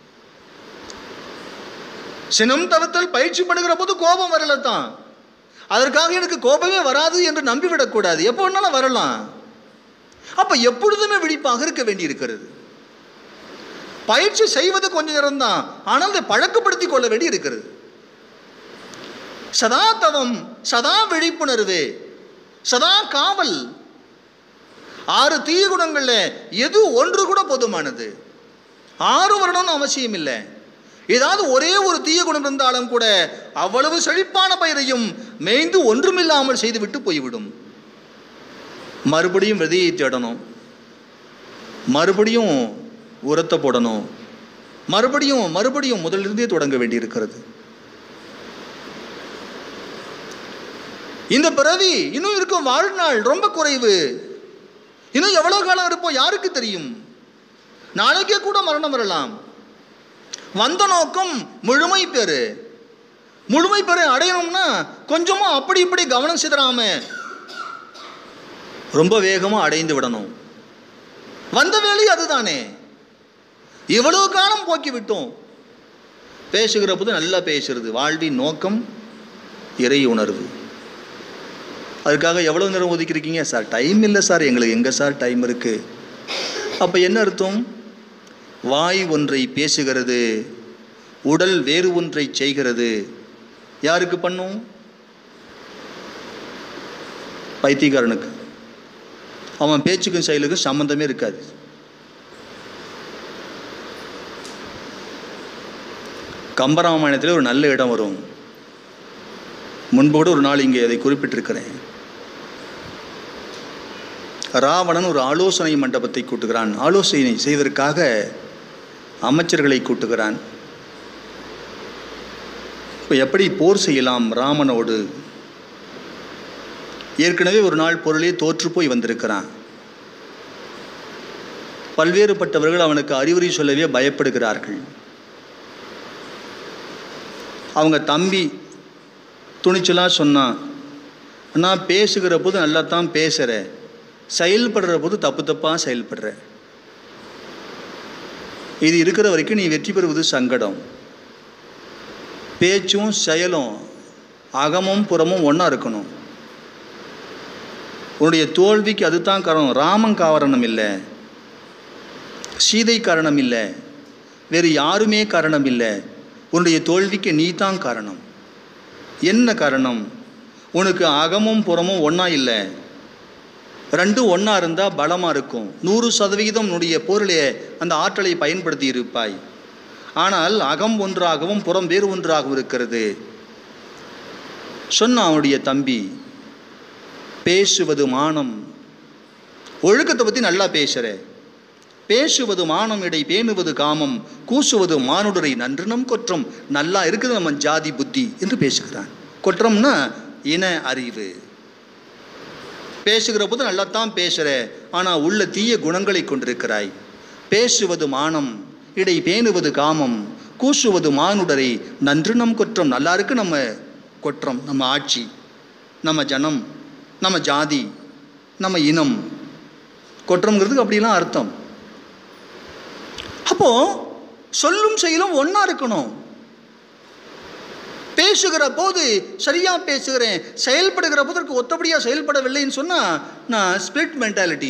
சினம் தவிர்த்தல் பயிற்சி பண்ணுகிற போது கோபம் வரலத்தான். அதற்காக எனக்கு கோபமே வராது என்று நம்பிவிடக்கூடாது. எப்போ வேணாலும் வரலாம். அப்ப எப்பொழுதுமே விழிப்பாக இருக்க வேண்டி இருக்கிறது. பயிற்சி செய்வது கொஞ்ச நேரம் தான், ஆனால் அதை பழக்கப்படுத்திக் கொள்ள வேண்டி இருக்கிறது. சதா தவம், சதா விழிப்புணர்வு, சதா காவல். 6 தீய குணங்கள்ல எது ஒன்று கூட போதுமானது. 6 வரணும்னு அவசியம் இல்லை. ஏதாவது ஒரே ஒரு தீய குணம் இருந்தாலும் கூட அவ்வளவு செழிப்பான பயிரையும் மேய்ந்து ஒன்றுமில்லாமல் செய்துவிட்டு போய்விடும். மறுபடியும் விதையை தேடணும், மறுபடியும் உரத்தை போடணும், மறுபடியும் முதலிருந்தே தொடங்க வேண்டியிருக்கிறது. இந்த பிறவி இன்னும் இருக்கும் வாழ்நாள் ரொம்ப குறைவு. இன்னும் எவ்வளவு காலம் இருப்போம் யாருக்கு தெரியும்? நாளைக்கே கூட மரணம் வரலாம். வந்த நோக்கம் முழுமை பெற அடையணும்னா கொஞ்சமா அப்படி இப்படி கவனம் சிதறாம ரொம்ப வேகமா அடைந்து விடணும். வந்த வேலை அதுதானே. இவ்வளவு காலம் போக்கி விட்டோம். பேசுகிற போது நல்லா பேசுறது. வாழ்வின் நோக்கம் இறை உணர்வு. அதுக்காக எவ்வளவு நேரம் ஒதுக்கிருக்கீங்க சார்? டைம் இல்லை சார் எங்களுக்கு. எங்க சார் டைம் இருக்கு? அப்ப என்ன அர்த்தம்? வாய் ஒன்றை பேசுகிறது, உடல் வேறு ஒன்றை செய்கிறது. யாருக்கு பண்ணும்? பைத்தியக்காரனுக்கு. அவன் பேச்சுக்கும் செயலுக்கும் சம்பந்தமே இருக்காது. கம்பராமாயணத்தில் ஒரு நல்ல இடம் வரும். முன்பு கூட ஒரு நாள் இங்கே அதை குறிப்பிட்டிருக்கிறேன். ராவணன் ஒரு ஆலோசனை மண்டபத்தை கூட்டுகிறான். ஆலோசனை செய்வதற்காக அமைச்சர்களை கூட்டுகிறான். இப்போ எப்படி போர் செய்யலாம் ராமனோடு? ஏற்கனவே ஒரு நாள் பொருளே தோற்று போய் வந்திருக்கிறான். பல்வேறுபட்டவர்கள் அவனுக்கு அறிவுரை சொல்லவே பயப்படுகிறார்கள். அவங்க தம்பி துணிச்சலாக சொன்னான், நான் பேசுகிற போது நல்லா தான் பேசுகிற, செயல்படுற போது தப்பு தப்பாக செயல்படுற, இது இருக்கிற வரைக்கும் நீ வெற்றி பெறுவது சங்கடம். பேச்சும் செயலும் அகமும் புறமும் ஒன்றா இருக்கணும். உன்னுடைய தோல்விக்கு அதுதான் காரணம். ராமன் காரணம் இல்லை, சீதை காரணம் இல்லை, வேறு யாருமே காரணம் இல்லை. உன்னுடைய தோல்விக்கு நீ தான் காரணம். என்ன காரணம்? உனக்கு அகமும் புறமும் ஒன்றா இல்லை. ரெண்டும் ஒன்றா இருந்தால் பலமாக இருக்கும். 100% உன்னுடைய பொருளே அந்த ஆற்றலை பயன்படுத்தி இருப்பாய். ஆனால் அகம் ஒன்றாகவும் புறம் வேறு ஒன்றாகவும் இருக்கிறது. சொன்ன அவனுடைய தம்பி, பேசுவது மானம், ஒழுக்கத்தை பற்றி நல்லா பேசுகிற, பேசுவது மானம், இடை பேணுவது காமம், கூசுவது மானுடரை நன்றினம் கொற்றம், நல்லா இருக்குது நம்ம ஜாதி புத்தி என்று பேசுகிறான். கொற்றம்னா இன அறிவு. பேசுகிற போது நல்லா தான் பேசுகிற, ஆனால் உள்ள தீய குணங்களை கொண்டிருக்கிறாய். பேசுவது மானம், இடை பேணுவது காமம், கூசுவது மானுடரை நன்றினம் கொற்றம். நல்லா இருக்கு நம்ம கொற்றம், நம்ம ஆட்சி, நம்ம ஜனம், நம்ம ஜாதி, நம்ம இனம். கொற்றம்ங்கிறதுக்கு அப்படிலாம் அர்த்தம். அப்போ சொல்லும் செயலும் ஒன்றா இருக்கணும். பேசுகிற போது சரியாக பேசுகிறேன், செயல்படுகிற போது எனக்கு ஒத்தபடியாக செயல்படவில்லைன்னு சொன்னால் நான் ஸ்பிளிட் மென்டாலிட்டி.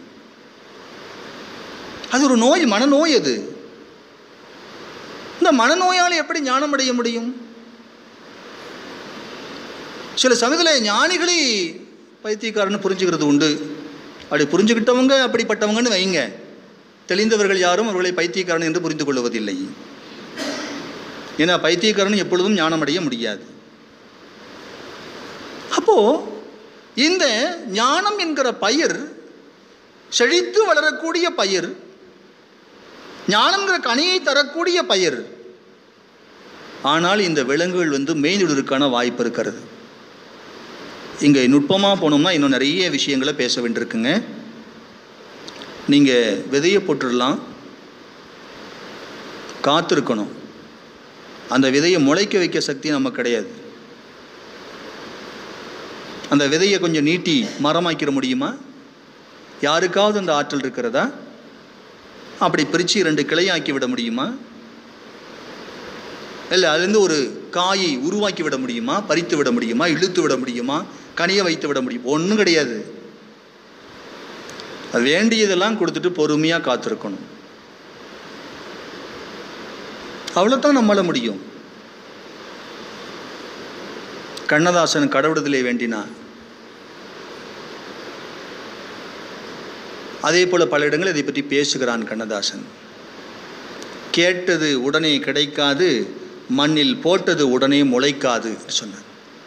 அது ஒரு நோய், மனநோய். அது இந்த மனநோயால் எப்படி ஞானம் அடைய முடியும்? சில சமயத்தில் ஞானிகளை பைத்தியக்காரன்னு புரிஞ்சுக்கிறது உண்டு. அப்படி புரிஞ்சுக்கிட்டவங்க அப்படிப்பட்டவங்கன்னு வைங்க. தெளிந்தவர்கள் யாரும் அவர்களை பைத்தியக்காரன் என்று புரிந்து கொள்வதில்லை. ஏன்னா பைத்தியக்காரன் எப்பொழுதும் ஞானம் அடைய முடியாது. அப்போ இந்த ஞானம் என்கிற பயிர் செழித்து வளரக்கூடிய பயிர், ஞானம்ங்கிற கனியை தரக்கூடிய பயிர். ஆனால் இந்த விலங்குகள் மேய்ந்துடுவதற்கான வாய்ப்பு இருக்கிறது. இங்கே நுட்பமாக போனோம்னா இன்னும் நிறைய விஷயங்களை பேச வேண்டியிருக்குங்க. நீங்கள் விதையை போட்டுடலாம், காத்திருக்கணும். அந்த விதையை முளைக்க வைக்க சக்தி நமக்கு கிடையாது. அந்த விதையை கொஞ்சம் நீட்டி மரமாக்கிற முடியுமா? யாருக்காவது அந்த ஆற்றல் இருக்கிறதா? அப்படி பிரித்து 2 கிளையாக்கி விட முடியுமா? இல்லை அதுலேருந்து ஒரு காயை உருவாக்கி விட முடியுமா? பறித்து விட முடியுமா? இழுத்து விட முடியுமா? கனியை வைத்து விட முடியும்? ஒன்றும் கிடையாது. அது வேண்டியதெல்லாம் கொடுத்துட்டு பொறுமையாக காத்திருக்கணும். அவ்வளோதான் நம்மள முடியும். கண்ணதாசன் கடவுளத்திலே வேண்டினார். அதே போல் பல இடங்கள் இதை பற்றி பேசுகிறான் கண்ணதாசன். கேட்டது உடனே கிடைக்காது, மண்ணில் போட்டது உடனே முளைக்காது சொன்னார்.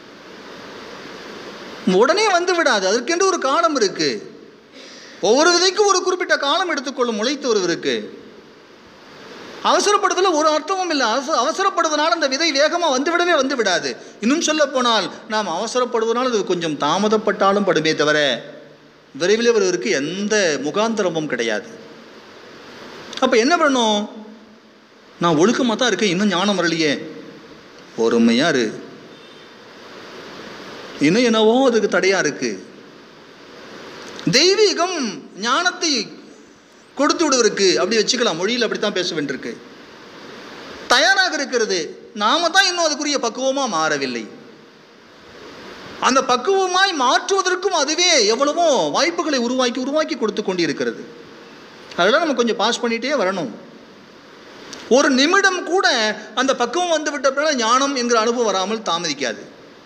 உடனே வந்து விடாது, அதற்கென்று ஒரு காலம் இருக்கு. ஒவ்வொரு விதைக்கும் ஒரு குறிப்பிட்ட காலம் எடுத்துக்கொள்ளும் முளைத்து வருவதற்கு. அவசரப்படுதல ஒரு அர்த்தமும் இல்லை. அவசரப்படுவதனால் அந்த விதை வேகமாக வந்து விடாது. இன்னும் சொல்ல போனால் நாம் அவசரப்படுவதனால் அது கொஞ்சம் தாமதப்பட்டாலும் படுமே தவிர விரைவில் வருவதற்கு எந்த முகாந்திரமும் கிடையாது. அப்போ என்ன பண்ணணும்? நான் ஒழுக்கமாக தான் இருக்கேன், இன்னும் ஞானம் வரலையே, பொறுமையாக இரு. இன்னும் என்னவோ அதுக்கு தடையாக இருக்கு. தெய்வீகம் ஞானத்தை கொடுத்து விடுவதற்கு அப்படி வச்சுக்கலாம். மொழியில் அப்படித்தான் பேச வேண்டியிருக்கு. தயாராக இருக்கிறது. நாம தான் இன்னும் அதுக்குரிய பக்குவமாக மாறவில்லை. அந்த பக்குவமாய் மாற்றுவதற்கும் அதுவே எவ்வளவோ வாய்ப்புகளை உருவாக்கி கொடுத்து கொண்டு இருக்கிறது. அதெல்லாம் நம்ம கொஞ்சம் பாஸ் பண்ணிகிட்டே வரணும். ஒரு நிமிடம் கூட அந்த பக்குவம் வந்து விட்ட பிறகு ஞானம் என்கிற அனுபவம் வராமல் தாமதிக்காது.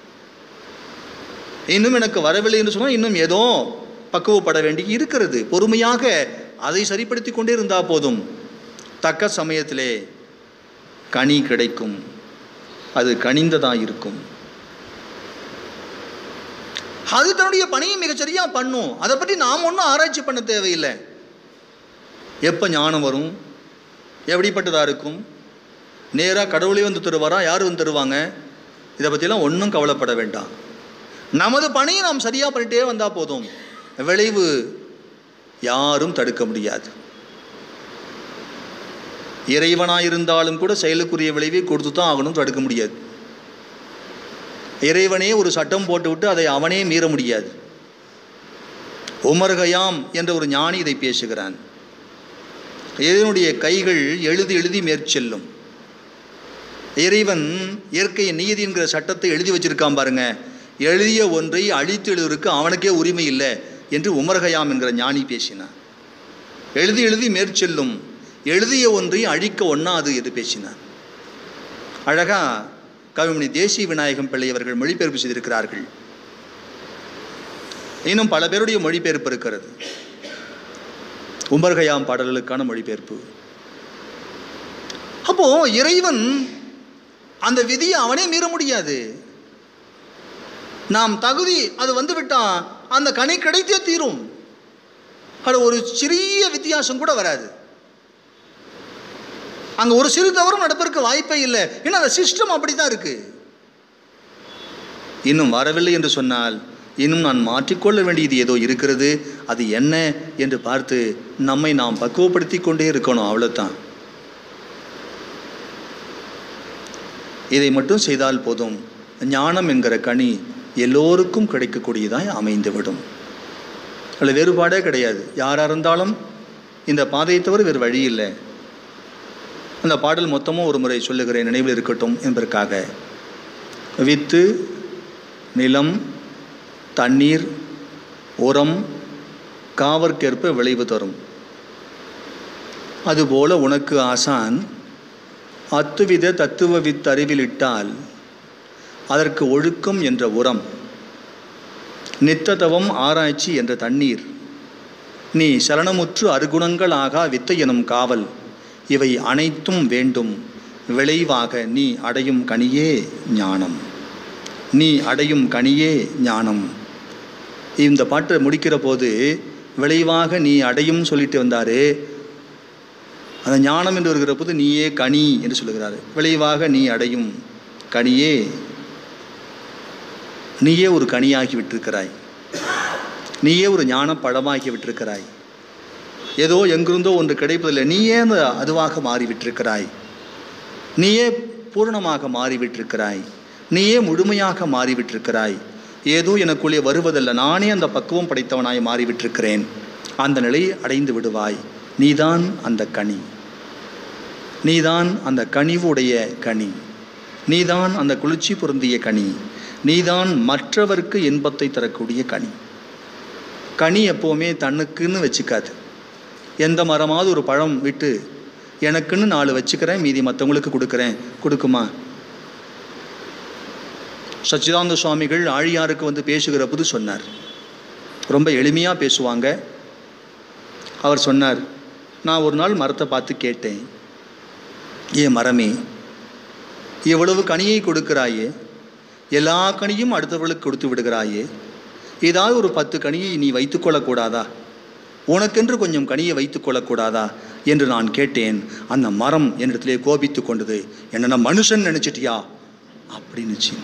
இன்னும் எனக்கு வரவில்லை என்று சொன்னால் இன்னும் ஏதோ பக்குவப்பட வேண்டி இருக்கிறது. பொறுமையாக அதை சரிப்படுத்தி கொண்டே இருந்தால் போதும். தக்க சமயத்திலே கனி கிடைக்கும். அது கனிந்ததாக இருக்கும். அது தன்னுடைய பணியை மிகச்சரியாக பண்ணும். அதை பற்றி நாம் ஒன்றும் ஆராய்ச்சி பண்ண தேவையில்லை. எப்போ ஞானம் வரும், எப்படிப்பட்டதாக இருக்கும், நேராக கடவுளே வந்து தருவாரா, யார் வந்து தருவாங்க, இதை பற்றிலாம் ஒன்றும் கவலைப்பட வேண்டாம். நமது பணியை நாம் சரியாக பண்ணிகிட்டே வந்தால் போதும். விளைவு யாரும் தடுக்க முடியாது. இறைவனாயிருந்தாலும் கூட செயலுக்குரிய விளைவை கொடுத்து தான் ஆகணும், தடுக்க முடியாது. இறைவனே ஒரு சட்டம் போட்டுவிட்டு அதை அவனே மீற முடியாது. உமர் கயாம் என்ற ஒரு ஞானி இதை பேசுகிறான். இறைவனுடைய கைகள் எழுதி எழுதி மேற்செல்லும். இறைவன் இயற்கையை நீதி என்கிற சட்டத்தை எழுதி வச்சிருக்கான் பாருங்க. எழுதிய ஒன்றை அழித்து எழுதுவதற்கு அவனுக்கே உரிமை இல்லை என்று உமர் கயாம் என்கிற ஞானி பேசினான். எழுதி எழுதி மேற்செல்லும், எழுதிய ஒன்றை அழிக்க ஒண்ணாது என்று பேசினார். அழகா கவிமணி தேசிய விநாயகம் பிள்ளை அவர்கள் மொழிபெயர்ப்பு செய்திருக்கிறார்கள். இன்னும் பல பேருடைய மொழிபெயர்ப்பு இருக்கிறது. உமர் கயாம் பாடல்களுக்கான மொழிபெயர்ப்பு. அப்போ இறைவன் அந்த விதியை அவனே மீற முடியாது. நாம் தகுதி அது வந்துவிட்டா அந்த கனி கிடைத்தே தீரும். அது ஒரு சிறிய வித்தியாசம் கூட வராது. அங்கே ஒரு சிறு தவறும் நடப்பதற்கு வாய்ப்பே இல்லை. ஏன்னா அந்த சிஸ்டம் அப்படி தான் இருக்கு. இன்னும் வரவில்லை என்று சொன்னால் இன்னும் நான் மாற்றிக்கொள்ள வேண்டியது ஏதோ இருக்கிறது. அது என்ன என்று பார்த்து நம்மை நாம் பக்குவப்படுத்தி கொண்டே இருக்கணும். அவ்வளோதான். இதை மட்டும் செய்தால் போதும். ஞானம் என்கிற கனி எல்லோருக்கும் கிடைக்கக்கூடியதாய் அமைந்துவிடும். அதில் வேறுபாடே கிடையாது. யாராக இருந்தாலும் இந்த பாதையை தவிர வேறு வழி இல்லை. அந்த பாடல் மொத்தமும் ஒரு முறை சொல்லுகிறேன், நினைவில் இருக்கட்டும் என்பதற்காக. வித்து, நிலம், தண்ணீர், உரம் காவற்கேற்ப விளைவு தரும். அதுபோல உனக்கு ஆசான் அத்துவித தத்துவ வித்தறிவிலிட்டால் அதற்கு ஒழுக்கம் என்ற உரம், நித்ததவம் ஆராய்ச்சி என்ற தண்ணீர், நீ சரணமுற்று அருகுணங்கள் ஆகா வித்தை எனும் காவல், இவை அனைத்தும் வேண்டும். விளைவாக நீ அடையும் கனியே ஞானம். நீ அடையும் கனியே ஞானம். இந்த பாட்டை முடிக்கிற போது விளைவாக நீ அடையும் சொல்லிட்டு வந்தார். அந்த ஞானம் என்று வருகிற போது நீயே கனி என்று சொல்லுகிறார். விளைவாக நீ அடையும் கனியே, நீயே ஒரு கனியாகி விட்டிருக்கிறாய். நீயே ஒரு ஞான பழமாகி விட்டிருக்கிறாய். ஏதோ எங்கிருந்தோ ஒன்று கிடைப்பதில்லை. நீயே அதுவாக மாறிவிட்டிருக்கிறாய். நீயே பூரணமாக மாறிவிட்டிருக்கிறாய். நீயே முழுமையாக மாறிவிட்டிருக்கிறாய். ஏதோ எனக்குள்ளே வருவதல்ல, நானே அந்த பக்குவம் படைத்தவனாய் மாறிவிட்டிருக்கிறேன். அந்த நிலையை அடைந்து விடுவாய். நீதான் அந்த கனி. நீதான் அந்த கனிவுடைய கனி. நீதான் அந்த குளிர்ச்சி பொருந்திய கனி. நீதான் மற்றவருக்கு இன்பத்தை தரக்கூடிய கனி. கனி எப்போவுமே தன்னுக்குன்னு வச்சுக்காது. எந்த மரமாவது ஒரு பழம் விட்டு எனக்குன்னு 4 வச்சுக்கிறேன், மீதி மற்றவங்களுக்கு கொடுக்குறேன், கொடுக்குமா? சச்சிதானந்த சுவாமிகள் ஆழியாருக்கு வந்து பேசுகிற போது சொன்னார். ரொம்ப எளிமையாக பேசுவாங்க. அவர் சொன்னார், நான் ஒரு நாள் மரத்தை பார்த்து கேட்டேன், ஏன் மரமே இவ்வளவு கனியை கொடுக்கிறாயே, எல்லா கனியும் அடுத்தவர்களுக்கு கொடுத்து விடுகிறாயே, ஏதாவது ஒரு 10 கனியை நீ வைத்துக்கொள்ளக்கூடாதா? உனக்கென்று கொஞ்சம் கனியை வைத்துக்கொள்ளக்கூடாதா என்று நான் கேட்டேன். அந்த மரம் என்னிடத்திலே கோபித்து கொண்டது. என்ன மனுஷன் நினைச்சிட்டியா அப்படின்னுச்சு.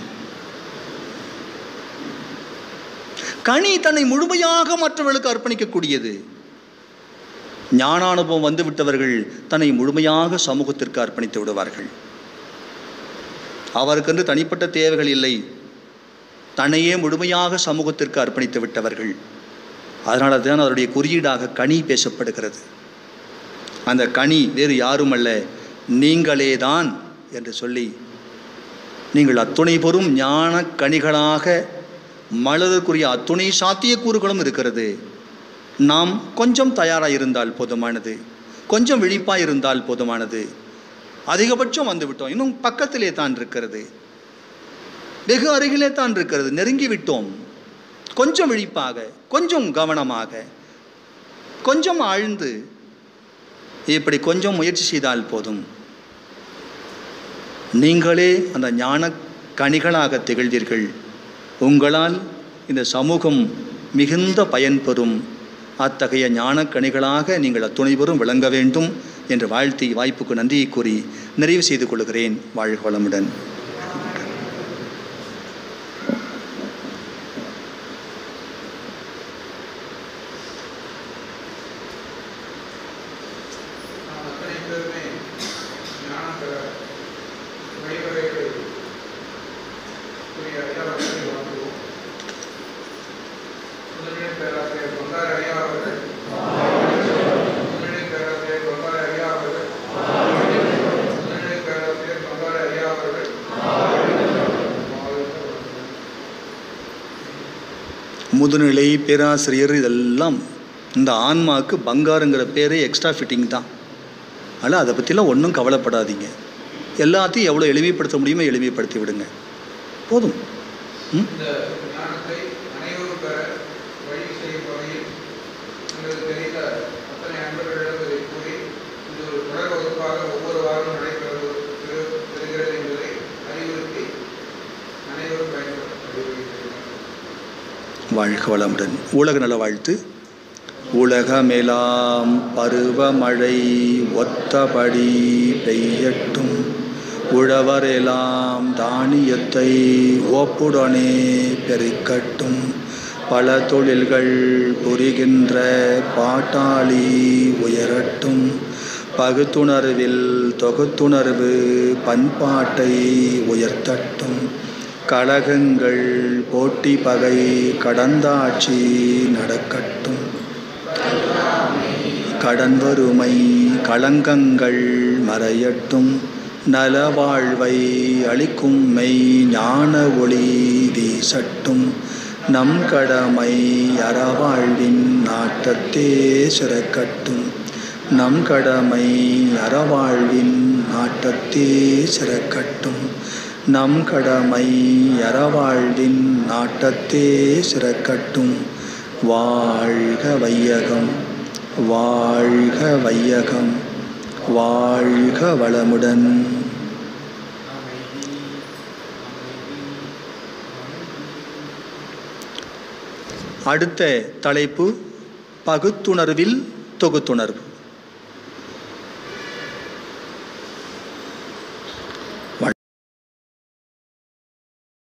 கனி தன்னை முழுமையாக மற்றவர்களுக்கு அர்ப்பணிக்கக்கூடியது. ஞானானுபவம் வந்து விட்டவர்கள் தன்னை முழுமையாக சமூகத்திற்கு அர்ப்பணித்து விடுவார்கள். அவருக்கென்று தனிப்பட்ட தேவைகள் இல்லை. தன்னையே முழுமையாக சமூகத்திற்கு அர்ப்பணித்து விட்டவர்கள். அதனால தான் அவருடைய குறியீடாக கனி பேசப்படுகிறது. அந்த கனி வேறு யாரும் அல்ல, நீங்களே தான் என்று சொல்லி, நீங்கள் அத்துணை பெறும் ஞான கனிகளாக மலருக்குரிய அத்துணை சாத்தியக்கூறுகளும் இருக்கிறது. நாம் கொஞ்சம் தயாராக இருந்தால் போதுமானது, கொஞ்சம் விழிப்பாக இருந்தால் போதுமானது. அதிகபட்சம் வந்துவிட்டோம், இன்னும் பக்கத்திலே தான் இருக்கிறது, வெகு அருகிலே தான் இருக்கிறது, நெருங்கி விட்டோம். கொஞ்சம் விழிப்பாக, கொஞ்சம் கவனமாக, கொஞ்சம் ஆழ்ந்து இப்படி கொஞ்சம் முயற்சி செய்தால் போதும். நீங்களே அந்த ஞான கனிகளாக திகழ்வீர்கள். உங்களால் இந்த சமூகம் மிகுந்த பயன்பெறும். அத்தகைய ஞானக்கணிகளாக நீங்கள் அத்துணைவரும் விளங்க வேண்டும் என்று வாழ்த்தி வாய்ப்புக்கு நன்றியை கூறி நிறைவு செய்து கொள்கிறேன். வாழ்க வளமுடன். முதுநிலை பேராசிரியர் இதெல்லாம் இந்த ஆன்மாவுக்கு பங்காருங்கிற பேரே எக்ஸ்ட்ரா ஃபிட்டிங் தான். ஆனால் அதை பற்றிலாம் ஒன்றும் கவலைப்படாதீங்க. எல்லாத்தையும் எவ்வளோ எளிமைப்படுத்த முடியுமோ எளிமைப்படுத்தி விடுங்க, போதும். வாழ்க வளமுடன். உலக நல வாழ்த்து. உலகமெல்லாம் பருவமழை ஒத்தபடி பெய்யட்டும், உழவரெல்லாம் தானியத்தை ஒப்புடனே பெருக்கட்டும், பல தொழில்கள் புரிகின்ற பாட்டாளி உயரட்டும், பகுத்துணர்வில் தொகுத்துணர்வு பண்பாட்டை உயர்த்தட்டும், கலகங்கள் போட்டி பகை கடந்தாட்சி நடக்கட்டும், கடன் வறுமை களங்கங்கள் மறையட்டும், நலவாழ்வை அளிக்கும் மெய் ஞான ஒளி வீசட்டும், நம் கடமை அறவாழ்வின் நாட்டத்தே சிறக்கட்டும், நம் கடமை அறவாழ்வின் நாட்டத்தே சிறக்கட்டும், நம் கடமை அறவாழ்வின் நாட்டத்தே சிறக்கட்டும். வாழ்க வையகம், வாழ்க வையகம், வாழ்க வளமுடன். அடுத்த தலைப்பு பகுத்துணர்வில் தொகுத்துணர்வு.